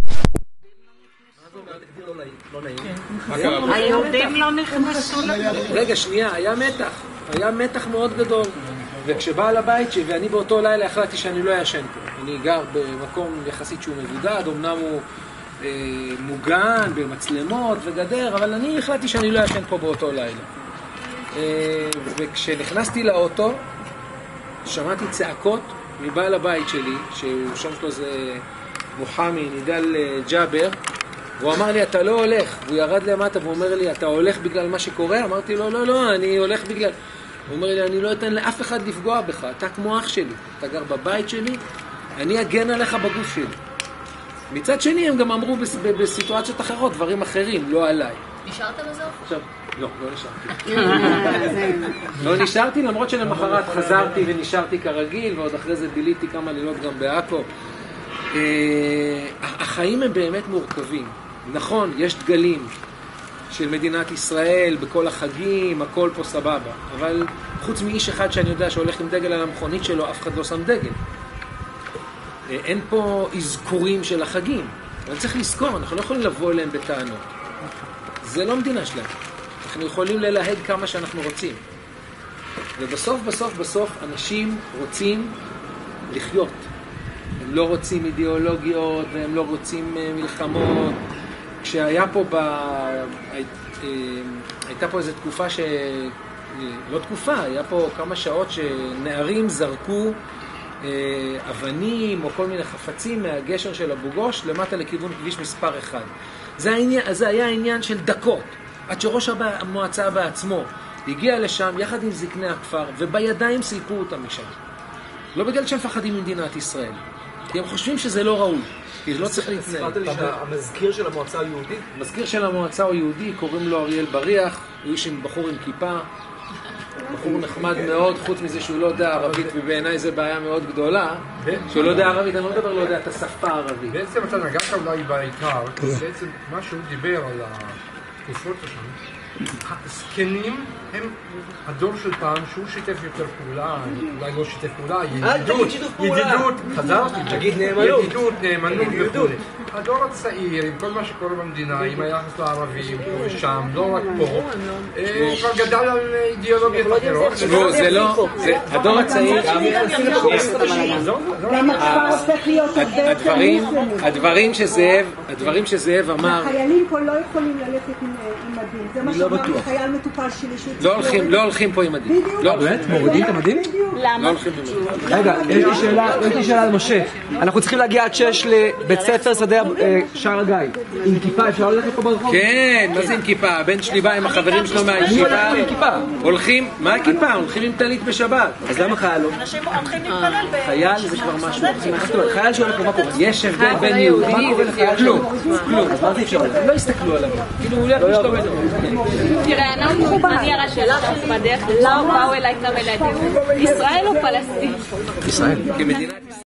נעים. היהודים לא נכנסו לזה. רגע, שנייה, היה מתח, היה מתח מאוד גדול. וכשבא לבית שלי, ואני באותו לילה החלטתי שאני לא ישן פה. אני גר במקום יחסית שהוא מבודד, אמנם הוא אה, מוגן במצלמות וגדר, אבל אני החלטתי שאני לא ישן פה באותו לילה. אה, וכשנכנסתי לאוטו, שמעתי צעקות מבעל הבית שלי, שהוא שם שלו זה מוחמי, נידל ג'אבר, והוא אמר לי, אתה לא הולך. והוא ירד למטה והוא אומר לי, אתה הולך בגלל מה שקורה? אמרתי לו, לא, לא, אני הולך בגלל... הוא אומר לי, אני לא אתן לאף אחד לפגוע בך, אתה כמו אח שלי, אתה גר בבית שלי, אני אגן עליך בגוף שלי. מצד שני, הם גם אמרו בסיטואציות אחרות, דברים אחרים, לא עליי. נשארת לזה? עכשיו, לא, לא נשארתי. לא נשארתי, למרות שלמחרת חזרתי ונשארתי כרגיל, ועוד אחרי זה ביליתי כמה לילות גם בעכו. החיים הם באמת מורכבים. נכון, יש דגלים של מדינת ישראל, בכל החגים, הכל פה סבבה. אבל חוץ מאיש אחד שאני יודע שהולך עם דגל על המכונית שלו, אף אחד לא שם דגל. אין פה אזכורים של החגים. אבל צריך לזכור, אנחנו לא יכולים לבוא אליהם בטענות. זה לא מדינה שלהם. אנחנו יכולים ללהג כמה שאנחנו רוצים. ובסוף, בסוף, בסוף, אנשים רוצים לחיות. הם לא רוצים אידיאולוגיות, והם לא רוצים מלחמות. כשהיה פה ב... הייתה פה איזו תקופה ש... לא תקופה, היה פה כמה שעות שנערים זרקו אבנים או כל מיני חפצים מהגשר של אבו גוש למטה לכיוון כביש מספר אחד. זה, העניין, זה היה עניין של דקות, עד שראש המועצה בעצמו הגיע לשם יחד עם זקני הכפר, ובידיים סילקו אותם משם. לא בגלל שהם פחדים ממדינת ישראל, כי הם חושבים שזה לא ראוי. לא צריך להתנהל. סיפרת לי שהמזכיר של המועצה היהודית? המזכיר של המועצה הוא יהודי, קוראים לו אריאל בריח, הוא איש עם בחור עם כיפה, בחור נחמד מאוד, חוץ מזה שהוא לא יודע ערבית, ובעיניי זה בעיה מאוד גדולה, שהוא לא יודע ערבית, אני לא מדבר, לא יודע את השפה הערבית. בעצם אתה נגעת אולי בעיקר, כי בעצם מה שהוא דיבר על התקופות שם, הזקנים הם הדור של פעם שהוא שיתף יותר פעולה, אולי לא שיתף פעולה, ידידות, ידידות, חזרתי, ידידות, נאמנות וכו'. הדור הצעיר, עם כל מה שקורה במדינה, עם היחס לערבים, פה ושם, לא רק פה, כבר גדל על אידיאולוגיות אחרות. לא, זה לא, הדור הצעיר, הדברים שזאב, הדברים שזאב אמר, החיילים פה לא יכולים ללכת עם מדים, זה מה שאומר חייל מטופל שלי. לא הולכים פה עם מדים. בדיוק. באמת? מורידים את המדים? למה? רגע, יש לי שאלה על משה. אנחנו צריכים להגיע עד שש לבית ספר שדה שער הגיא. עם כיפה אפשר ללכת פה ברחוב? כן, מה זה עם כיפה? הבן שלי בא עם החברים שלו מהישיבה. הולכים, מה הכיפה? הולכים עם טלית בשבת. אז למה חייל לא? אנשים הולכים להתפלל ב... חייל זה כבר משהו. חייל שהולך מה קורה? יש הבדל בין יהודי וכלום. כלום. אז מה זה אפשר? לא הסתכלו עליו. כאילו הוא הולך משתובד. תראה, אני הרע שלך בדרך, לא באו אליי כמה ילדים. ישראל או פלסטין? ישראל. כמדינת ישראל.